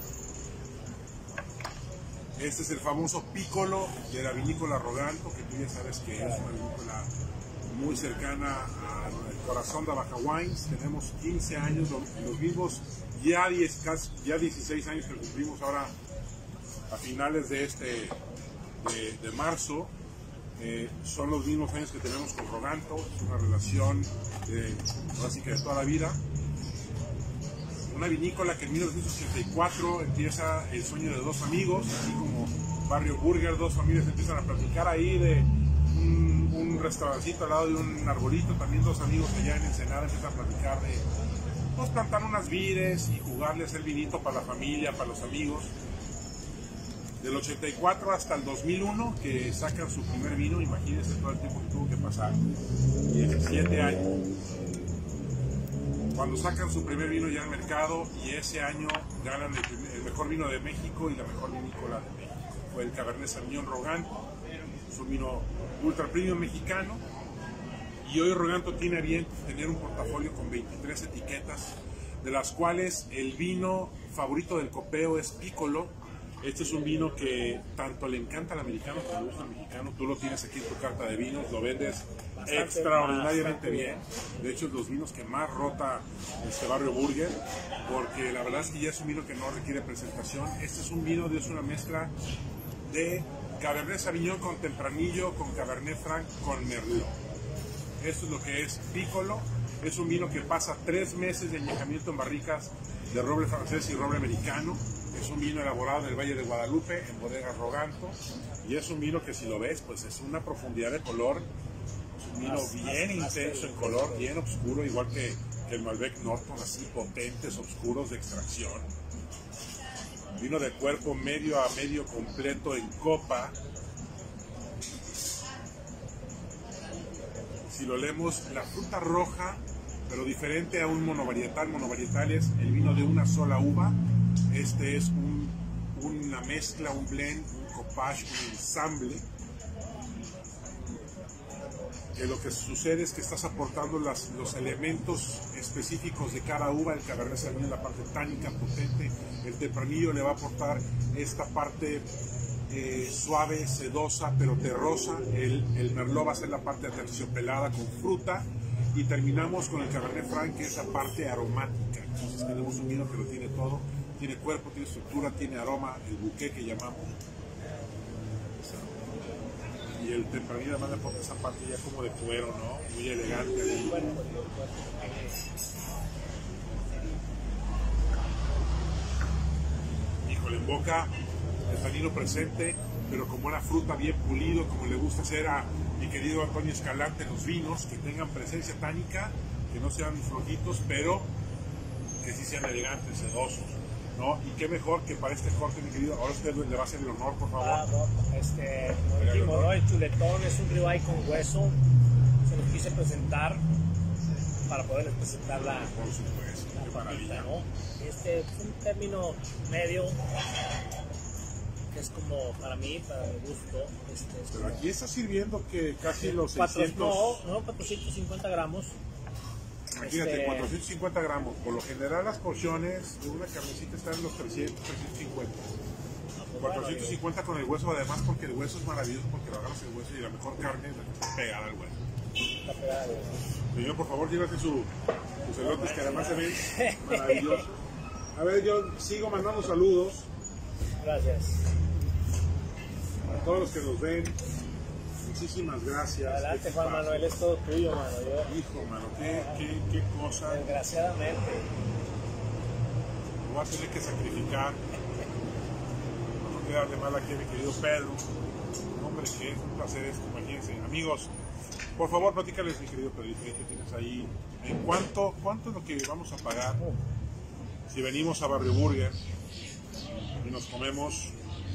Este es el famoso Piccolo de la vinícola Roganto, que tú ya sabes que es una vinícola muy cercana al corazón de Baja Wines. Tenemos quince años, los, los mismos ya, diez, casi, ya dieciséis años que cumplimos ahora a finales de este de, de marzo. Eh, son los mismos años que tenemos con Roganto, es una relación de, así que de toda la vida. Una vinícola que en mil novecientos ochenta y cuatro empieza el sueño de dos amigos, así como Barrio Burger, dos familias empiezan a platicar ahí de un, un restaurancito al lado de un arbolito, también dos amigos allá en Ensenada empiezan a platicar de pues, plantar unas vides y jugarle a hacer vinito para la familia, para los amigos. Del ochenta y cuatro hasta el dos mil uno, que sacan su primer vino, imagínense todo el tiempo que tuvo que pasar, diecisiete años. Cuando sacan su primer vino ya al mercado, y ese año ganan el, primer- el mejor vino de México y la mejor vinícola de México. Fue el Cabernet Sauvignon Roganto, es un vino ultra premium mexicano, y hoy Roganto tiene a bien tener un portafolio con veintitrés etiquetas, de las cuales el vino favorito del copeo es Piccolo. Este es un vino que tanto le encanta al americano como le gusta al mexicano. Tú lo tienes aquí en tu carta de vinos, lo vendes Bastante, extraordinariamente bastante bien. De hecho, es los vinos que más rota este Barrio Burger, porque la verdad es que ya es un vino que no requiere presentación. Este es un vino de es una mezcla de Cabernet Sauvignon con Tempranillo, con Cabernet Franc, con Merlot. Esto es lo que es Piccolo. Es un vino que pasa tres meses de añejamiento en barricas de roble francés y roble americano. Es un vino elaborado en el Valle de Guadalupe, en bodegas Roganto. Y es un vino que si lo ves, pues es una profundidad de color, es un vino más, bien más, intenso más en color, bien oscuro, igual que, que el Malbec Norton, así potentes, oscuros de extracción. Vino de cuerpo medio a medio completo en copa. Si lo leemos, la fruta roja, pero diferente a un monovarietal. Monovarietal es el vino de una sola uva. Este es un, una mezcla, un blend, un copage, un ensamble. Que lo que sucede es que estás aportando las, los elementos específicos de cada uva. El Cabernet Sauvignon, la parte tánica, potente. El Tempranillo le va a aportar esta parte eh, suave, sedosa, pero terrosa. El, el Merlot va a ser la parte aterciopelada con fruta. Y terminamos con el Cabernet Franc, que es la parte aromática. Entonces tenemos un vino que lo tiene todo. Tiene cuerpo, tiene estructura, tiene aroma, el bouquet que llamamos. Y el Tempranillo además le aporta esa parte ya como de cuero, ¿no? Muy elegante. Ahí. Híjole, en boca, el tanino presente, pero con buena fruta, bien pulido, como le gusta hacer a mi querido Antonio Escalante los vinos, que tengan presencia tánica, que no sean flojitos, pero que sí sean elegantes, sedosos, ¿no? Y qué mejor que para este corte, mi querido, ahora usted le va a hacer el honor, por favor. Ah, no, este, como dijimos, ¿no? El chuletón es un ribeye con hueso, se los quise presentar para poderles presentar la, por supuesto, la qué papita, maravilla, ¿no? Este es un término medio, que es como, para mí, para mi gusto, este, es pero como, aquí está sirviendo que casi los cuatro, seiscientos... no, no, cuatrocientos cincuenta gramos. Imagínate, este, cuatrocientos cincuenta gramos. Por lo general las porciones de una carnecita están en los trescientos, trescientos cincuenta. no, pues cuatrocientos cincuenta bueno, con el hueso, además porque el hueso es maravilloso, porque lo agarras el hueso y la mejor carne está pegada al hueso. Está pegada al hueso. Señor, por favor, llévate su, sus elotes que además se ven maravillosos. A ver, yo sigo mandando saludos. Gracias. A todos los que nos ven. Muchísimas gracias. Adelante, Juan Manuel, es todo tuyo, mano. Yo, hijo, mano, qué, qué, qué cosa. desgraciadamente. Lo voy a tener que sacrificar. No quedarle mal aquí a mi querido Pedro. Hombre, que es un placer esto, imagínense. Amigos, por favor, platícales, mi querido Pedrito, que tienes ahí. ¿En cuánto, cuánto es lo que vamos a pagar si venimos a Barrio Burger y nos comemos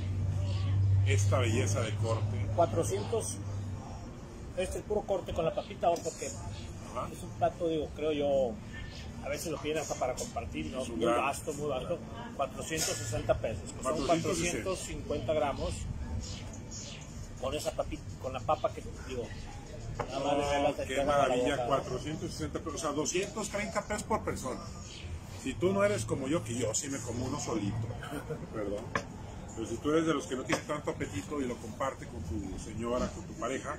esta belleza de corte? cuatrocientos, este es puro corte con la papita, ojo, porque Ajá. es un plato, digo, creo yo, a veces lo piden hasta para compartir, ¿no? Muy gran... vasto, muy vasto, cuatrocientos sesenta pesos, que son cuatrocientos cincuenta gramos, con esa papita, con la papa que, digo, nada más de verla te qué queda la maravilla, boca, cuatrocientos sesenta pesos, o sea, doscientos treinta pesos por persona. Si tú no eres como yo, que yo sí me como uno solito, perdón. Pero si tú eres de los que no tienen tanto apetito y lo comparte con tu señora, con tu pareja,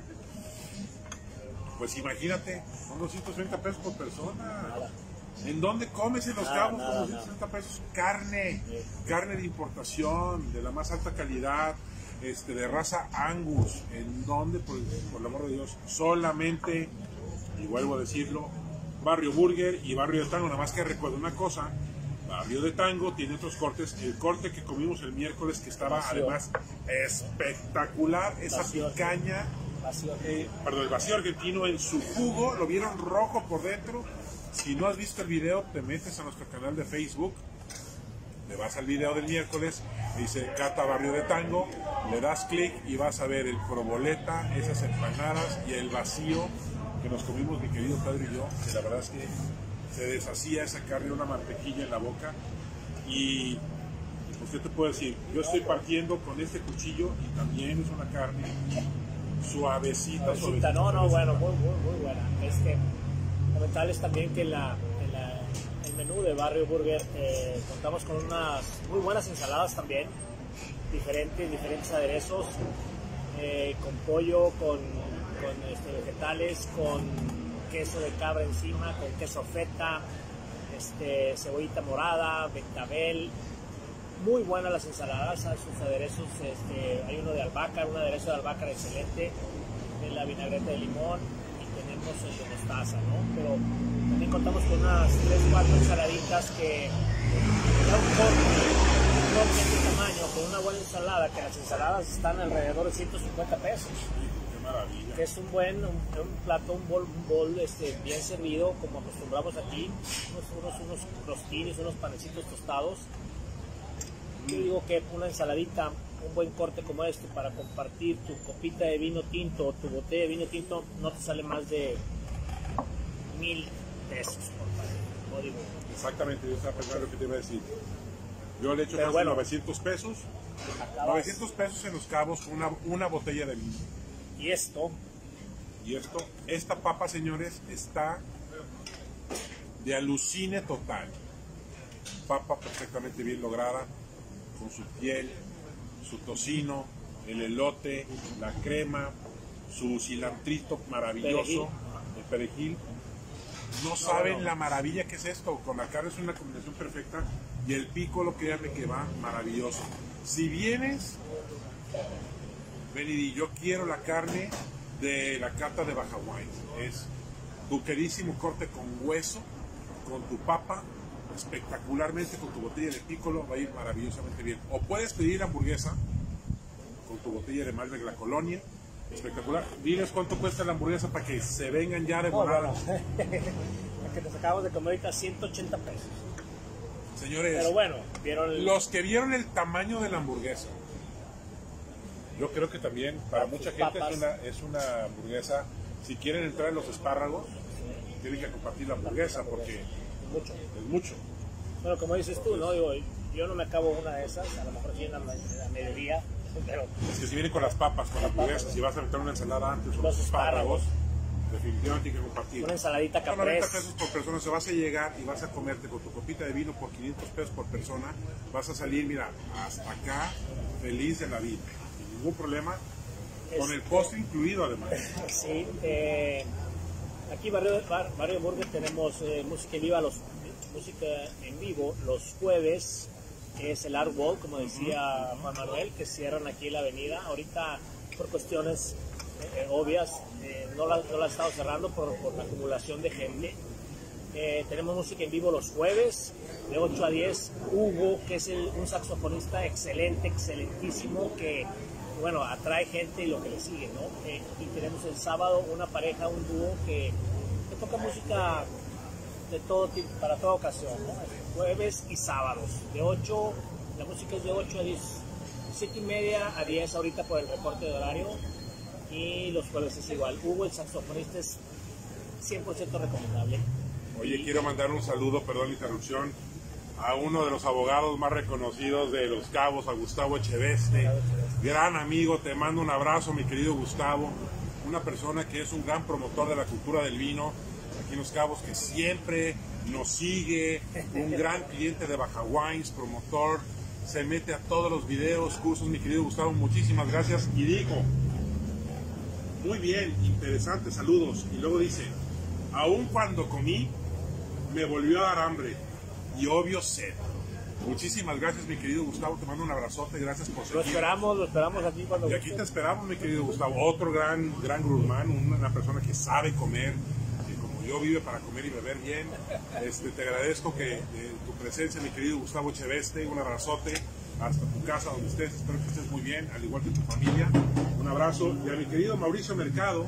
pues imagínate, son doscientos treinta pesos por persona. Nada. ¿En dónde comes en Los Nada, Cabos nada, con doscientos treinta pesos? Carne, Sí. carne de importación, de la más alta calidad, este, de raza Angus. ¿En dónde? Por, por el amor de Dios, solamente, y vuelvo a decirlo, Barrio Burger y Barrio de Tango. Nada más que recuerdo una cosa, Barrio de Tango tiene otros cortes. El corte que comimos el miércoles, que estaba Vacío. además espectacular, esa Vacío. picaña, Vacío. eh, perdón, el vacío argentino en su jugo, lo vieron rojo por dentro. Si no has visto el video, te metes a nuestro canal de Facebook, le vas al video del miércoles, dice Cata Barrio de Tango, le das clic y vas a ver el proboleta, esas empanadas y el vacío que nos comimos mi querido Pedro y yo, que la verdad es que se deshacía esa carne, una mantequilla en la boca. Y pues qué te puedo decir, yo estoy partiendo con este cuchillo y también es una carne suavecita, Suavecita, suavecita, no, no, suavecita. bueno, muy, muy, muy buena. Este, comentarles también que en la, en la, el menú de Barrio Burger eh, contamos con unas muy buenas ensaladas también, diferentes, diferentes aderezos, eh, con pollo, con, con este, vegetales, con queso de cabra encima, con queso feta, este, cebollita morada, betabel. Muy buenas las ensaladas, sus aderezos, este, hay uno de albahaca, un aderezo de albahaca excelente, de la vinagreta de limón y tenemos el de mostaza, ¿no? Pero también contamos con unas tres cuatro ensaladitas que da un corte, un corte de tamaño con una buena ensalada, que las ensaladas están alrededor de ciento cincuenta pesos. Qué maravilla. Que es un buen un, un plato, un bol, un bol este, bien servido, como acostumbramos aquí, unos, unos, unos crostines, unos panecitos tostados. Yo digo que una ensaladita, un buen corte como este para compartir tu copita de vino tinto o tu botella de vino tinto, no te sale más de mil pesos por código. Exactamente, yo estaba pensando lo que te iba a decir. Yo le echo Pero casi bueno, novecientos pesos. acabas- novecientos pesos en Los Cabos, una, una botella de vino. Y esto, Y esto, esta papa, señores, está de alucine total. Papa perfectamente bien lograda, con su piel, su tocino, el elote, la crema, su cilantrito maravilloso, Perejil. el perejil. No saben la maravilla que es esto. Con la carne es una combinación perfecta. Y el piccolo, créanme que va maravilloso. Si vienes, ven y di, yo quiero la carne de la carta de Baja Wines. Es tu queridísimo corte con hueso, con tu papa, espectacularmente con tu botella de piccolo, va a ir maravillosamente bien. O puedes pedir hamburguesa con tu botella de Malbec La Colonia, espectacular. Diles cuánto cuesta la hamburguesa para que se vengan ya de oh, volada. bueno, la que nos acabamos de comer ahorita, ciento ochenta pesos. Señores, Pero bueno, vieron el, los que vieron el tamaño de la hamburguesa, yo creo que también para mucha gente es una, es una hamburguesa. Si quieren entrar en los espárragos, tienen que compartir la hamburguesa porque mucho. es mucho. Bueno, como dices tú, ¿no? Digo, yo no me acabo una de esas, a lo mejor sí en la, en la mediodía, pero Es que si vienen con las papas, con la hamburguesa, si vas a meter una ensalada antes o Los los espárragos, espárragos. definitivamente hay que compartir. una ensaladita Son noventa caprese. pesos por persona, se vas a llegar y vas a comerte con tu copita de vino por quinientos pesos por persona, vas a salir, mira, hasta acá, feliz de la vida, sin ningún problema, con el postre incluido además. Sí, eh, aquí Barrio, Bar- Barrio Burger tenemos eh, música en vivo los música en vivo los jueves, que es el Art Wall, como decía Juan Manuel, que cierran aquí la avenida. Ahorita por cuestiones eh, obvias eh, no, la, no la he estado cerrando por, por la acumulación de gente. Eh, tenemos música en vivo los jueves de ocho a diez. Hugo, que es el- un saxofonista excelente, excelentísimo, que bueno, atrae gente y lo que le sigue, ¿no? Eh, y tenemos el sábado una pareja, un dúo que, que toca música de todo tipo, para toda ocasión, ¿no? Jueves y sábados, de ocho, la música es de ocho a diez, siete y media a diez ahorita por el reporte de horario, y los jueves es igual. Hugo, el saxofonista, es cien por ciento recomendable. Oye, quiero mandar un saludo, perdón la interrupción, a uno de los abogados más reconocidos de Los Cabos, a Gustavo Echeveste, gran amigo, te mando un abrazo, mi querido Gustavo, una persona que es un gran promotor de la cultura del vino aquí en Los Cabos, que siempre nos sigue, un gran cliente de Baja Wines, promotor, se mete a todos los videos, cursos, mi querido Gustavo, muchísimas gracias. Y dijo, muy bien, interesante, saludos. Y luego dice, aun cuando comí, me volvió a dar hambre y obvio sed. Muchísimas gracias, mi querido Gustavo, te mando un abrazote, gracias por Lo seguir. esperamos, lo esperamos aquí cuando Y aquí te esperamos, mi querido Gustavo, otro gran, gran gourmand, una persona que sabe comer, que como yo vive para comer y beber bien. Este, te agradezco que eh, tu presencia, mi querido Gustavo Echeveste, un abrazote hasta tu casa donde estés, espero que estés muy bien, al igual que tu familia. Un abrazo. Y a mi querido Mauricio Mercado,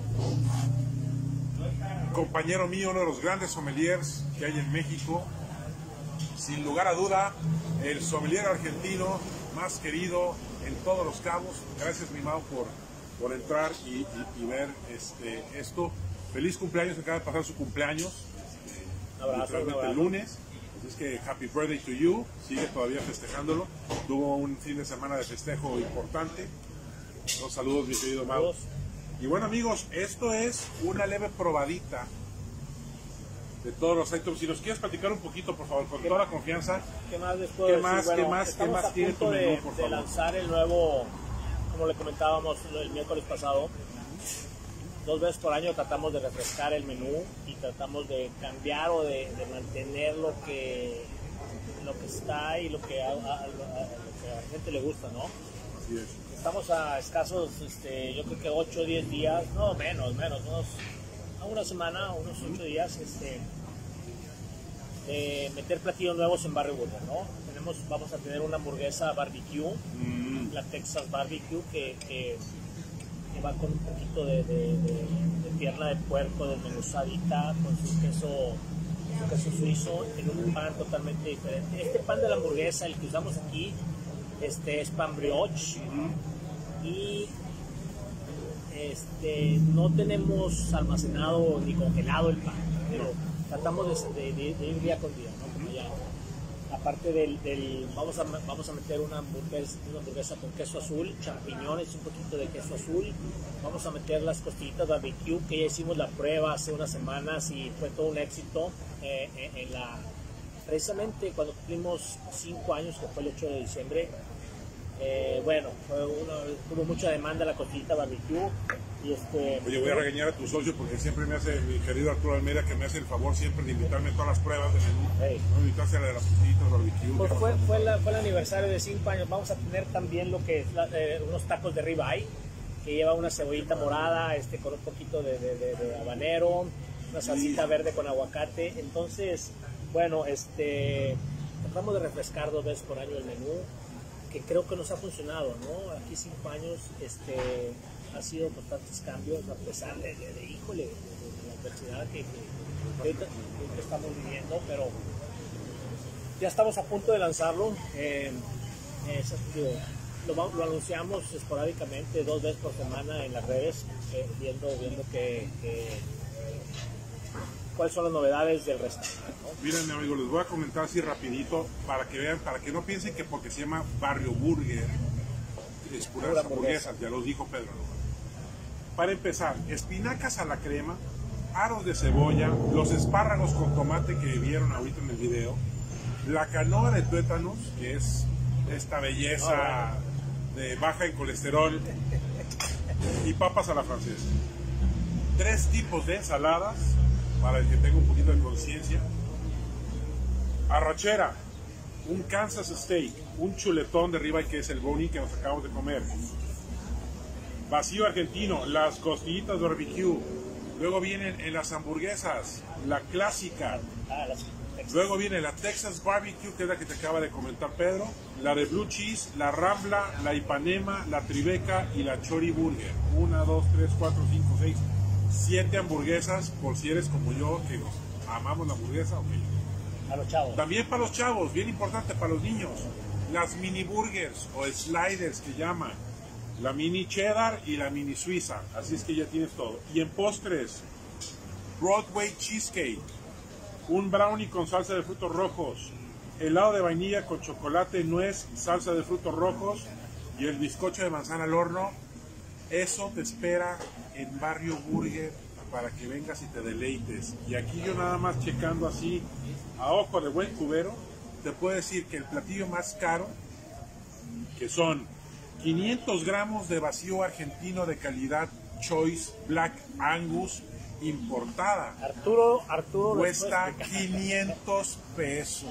compañero mío, uno de los grandes sommeliers que hay en México, sin lugar a duda, el sommelier argentino más querido en todos Los Cabos. Gracias, mi Mau, por, por entrar y, y- y ver este, esto. Feliz cumpleaños, acaba de pasar su cumpleaños, Un abrazo, un literalmente el abrazo. lunes. Así es que happy birthday to you, sigue todavía festejándolo. Tuvo un fin de semana de festejo importante. Los saludos, mi querido Mau. Saludos. Y bueno, amigos, esto es una leve probadita de todos los items. Si nos quieres platicar un poquito, por favor, con toda la confianza. ¿Qué más les puedo ¿Qué decir? más, Bueno, qué más, qué estamos más a tiene punto tu menú, de, por de favor? lanzar el nuevo, como le comentábamos el miércoles pasado, dos veces por año tratamos de refrescar el menú y tratamos de cambiar o de, de mantener lo que, lo que está y lo que a, a- a- lo que a la gente le gusta, ¿no? Así es. Estamos a escasos, este, yo creo que ocho o diez días, no, menos, menos, unos, a una semana, unos ocho días, este, de meter platillos nuevos en Barrio Burger, ¿no? Tenemos tenemos, vamos a tener una hamburguesa barbecue, mm. la Texas Barbecue, que, que, que va con un poquito de, de, de, de pierna de puerco desmenuzadita, con su queso, su queso suizo, en un pan totalmente diferente. Este pan de la hamburguesa, el que usamos aquí, este es pan brioche, mm. y este, no tenemos almacenado ni congelado el pan, pero tratamos de, de, de ir día con día, ¿no? Como ya, aparte del, del vamos, a, vamos a meter una hamburguesa, una hamburguesa con queso azul, champiñones, un poquito de queso azul. Vamos a meter las costillitas barbecue, que ya hicimos la prueba hace unas semanas y fue todo un éxito. Eh, en, en la, precisamente cuando cumplimos cinco años, que fue el ocho de diciembre, eh, bueno, fue una, tuvo mucha demanda la costillita barbecue. Y este, Oye, voy a regañar a tu socio porque siempre me hace, mi querido Arturo Almeida, que me hace el favor siempre de invitarme a todas las pruebas de menú. Hey. No invitarse a la de las costillitas barbecue. Pues fue, fue, la, fue el aniversario de cinco años. Vamos a tener también lo que es la, eh, unos tacos de ribeye, que lleva una cebollita morada, este, con un poquito de, de, de, de habanero, una salsita sí. verde con aguacate. Entonces, bueno, este, tratamos de refrescar dos veces por año el menú, que creo que nos ha funcionado, ¿no? Aquí cinco años, este, ha sido constantes cambios a pesar de, de, de híjole, de, de, de la adversidad que, que, que, que estamos viviendo, pero ya estamos a punto de lanzarlo. Eh, es, digo, lo, lo anunciamos esporádicamente dos veces por semana en las redes, eh, viendo, viendo que, que cuáles son las novedades del restaurante, ¿no? Miren, amigos, les voy a comentar así rapidito para que vean, para que no piensen que porque se llama Barrio Burger es puras Pura hamburguesas, hamburguesa. Ya los dijo Pedro. Para empezar, espinacas a la crema, aros de cebolla, los espárragos con tomate que vieron ahorita en el video, la canoa de tuétanos, que es esta belleza de baja en colesterol, y papas a la francesa. Tres tipos de ensaladas, para el que tenga un poquito de conciencia. Arrachera, un Kansas steak, un chuletón de ribeye, que es el boni que nos acabamos de comer. Vacío argentino, las costillitas barbecue. Luego vienen en las hamburguesas, la clásica. Luego viene la Texas Barbecue, que es la que te acaba de comentar Pedro. La de Blue Cheese, la Rambla, la Ipanema, la Tribeca y la Chori Burger. Una, dos, tres, cuatro, cinco, seis, siete hamburguesas, por si eres como yo, que amamos la hamburguesa. Okay. A los chavos. También para los chavos, bien importante para los niños. Las mini burgers o sliders que llaman. La mini cheddar y la mini suiza. Así es que ya tienes todo. Y en postres, Broadway cheesecake, un brownie con salsa de frutos rojos, helado de vainilla con chocolate, nuez, salsa de frutos rojos y el bizcocho de manzana al horno. Eso te espera en Barrio Burger para que vengas y te deleites. Y aquí yo nada más checando así a ojo de buen cubero, te puedo decir que el platillo más caro, que son quinientos gramos de vacío argentino de calidad Choice Black Angus importada, Arturo, Arturo cuesta quinientos pesos.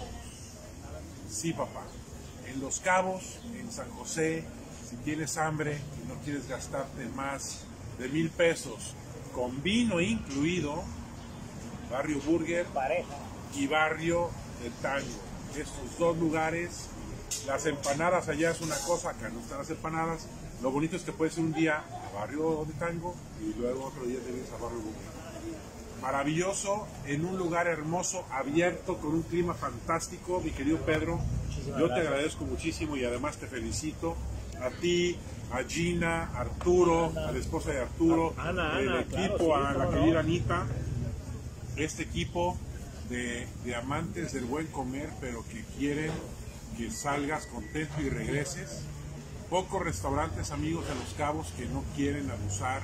Sí, papá. En Los Cabos, en San José, si tienes hambre y no quieres gastarte más de mil pesos, con vino incluido, Barrio Burger Pareja. y Barrio del Tango. Estos dos lugares. Las empanadas allá es una cosa, acá no están las empanadas. Lo bonito es que puedes ir un día a Barrio de Tango y luego otro día te vienes a Barrio Burger. Maravilloso, en un lugar hermoso, abierto, con un clima fantástico, mi querido Pedro. Muchísimas Yo gracias. Te agradezco muchísimo y además te felicito a ti, a Gina, a Arturo, Ana. a la esposa de Arturo, Ana, el Ana, equipo, claro, a sí, la no, querida no. Anita, este equipo de, de amantes del buen comer, pero que quieren que salgas contento y regreses. Pocos restaurantes, amigos de Los Cabos, que no quieren abusar,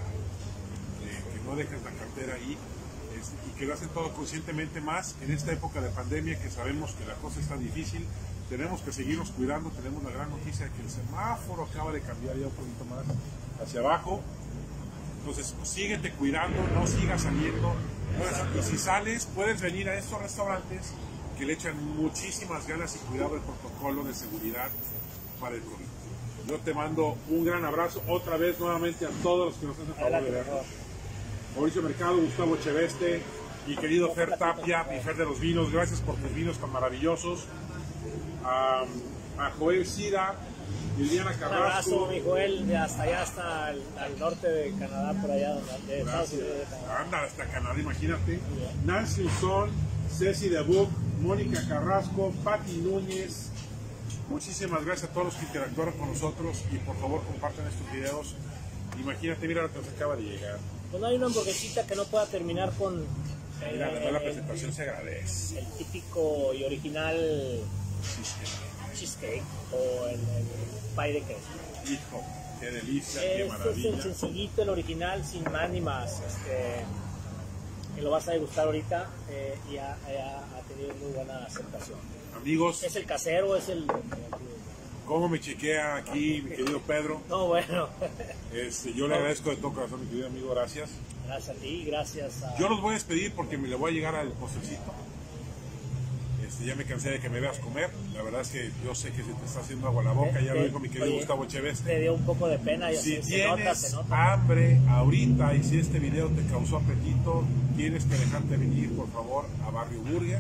eh, que no dejes la cartera ahí, es, y que lo hacen todo conscientemente, más en esta época de pandemia que sabemos que la cosa está difícil. Tenemos que seguirnos cuidando. Tenemos la gran noticia de que el semáforo acaba de cambiar ya un poquito más hacia abajo. Entonces, síguete cuidando, no sigas saliendo. Y si sales, puedes venir a estos restaurantes que le echan muchísimas ganas y cuidado el protocolo de seguridad para el COVID. Yo te mando un gran abrazo otra vez nuevamente a todos los que nos hacen favor de vernos. Mauricio Mercado, Gustavo Cheveste, mi querido Fer Tapia, mi Fer de los vinos, gracias por tus vinos tan maravillosos. a, a Joel Sira, Liliana Carrasco. Un abrazo, mi Joel, de hasta allá, hasta al, al norte de Canadá, por allá, de Estados Unidos. De Canadá. Anda hasta Canadá, imagínate. Nancy Usón, Ceci de Buc, Mónica Carrasco, Pati Núñez. Muchísimas gracias a todos los que interactuaron con nosotros y por favor compartan estos videos. Imagínate, mira lo que nos acaba de llegar. Pues no hay una hamburguesita que no pueda terminar con... Mira, eh, la presentación se agradece. El típico y original cheesecake, cheesecake o el, el pie de queso. Hijo, qué delicia, este qué maravilla. Es el sencillito, el original, sin más ni más. Este, y lo vas a degustar ahorita eh, y ha, ha, ha tenido muy buena aceptación. Amigos, ¿es el casero? ¿Es el...? ¿Cómo me chequea aquí mi querido Pedro? No, bueno. Este, yo le agradezco de todo corazón, mi querido amigo, gracias. Gracias a ti, gracias a... Yo los voy a despedir porque me le voy a llegar al postrecito. Este, ya me cansé de que me veas comer. La verdad es que yo sé que se te está haciendo agua la boca. Ya lo dijo mi querido oye, Gustavo Echeveste. Te dio un poco de pena. Y si así, tienes se nota, se nota. hambre ahorita y si este video te causó apetito, tienes que dejarte venir, por favor, a Barrio Burger.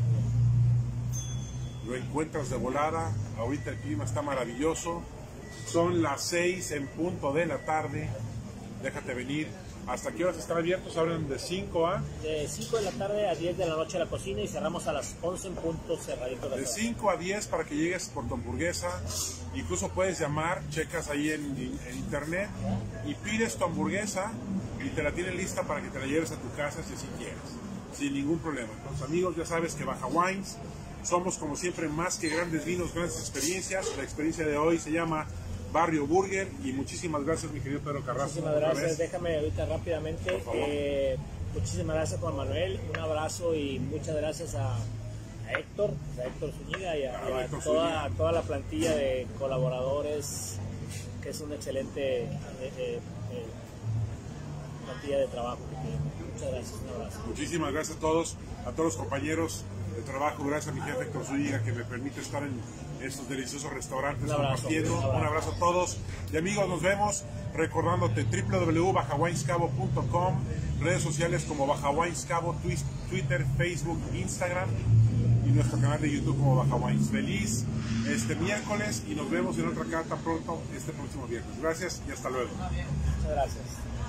Lo encuentras de volada. Ahorita el clima está maravilloso. Son las seis en punto de la tarde. Déjate venir. ¿Hasta qué horas están abiertos? Abren de cinco a... De cinco de la tarde a diez de la noche la cocina y cerramos a las once en punto cerradito. De cinco a diez para que llegues por tu hamburguesa. Incluso puedes llamar, checas ahí en, en internet y pides tu hamburguesa y te la tienen lista para que te la lleves a tu casa si así quieres. Sin ningún problema. Los amigos, ya sabes que Baja Wines somos como siempre más que grandes vinos, grandes experiencias. La experiencia de hoy se llama Barrio Burger y muchísimas gracias, mi querido Pedro Carrasco. Muchísimas gracias, déjame ahorita rápidamente. Eh, muchísimas gracias, Juan Manuel. Un abrazo y muchas gracias a, a Héctor, a Héctor Zúñiga y a, claro, y a Héctor toda, Zúñiga. toda la plantilla de colaboradores, que es una excelente eh, eh, eh, plantilla de trabajo que tiene. Muchas gracias, un abrazo. Muchísimas gracias a todos, a todos los compañeros de trabajo. Gracias a mi jefe Héctor Zúñiga que me permite estar en estos deliciosos restaurantes un abrazo, compartiendo. Un abrazo. un abrazo a todos. Y amigos, nos vemos recordándote doble u doble u doble u punto baja wines cabo punto com, redes sociales como Baja Wines Cabo, Twitter, Facebook, Instagram y nuestro canal de YouTube como Baja Wines. Feliz este miércoles y nos vemos en otra carta pronto este próximo viernes. Gracias y hasta luego. Muchas gracias.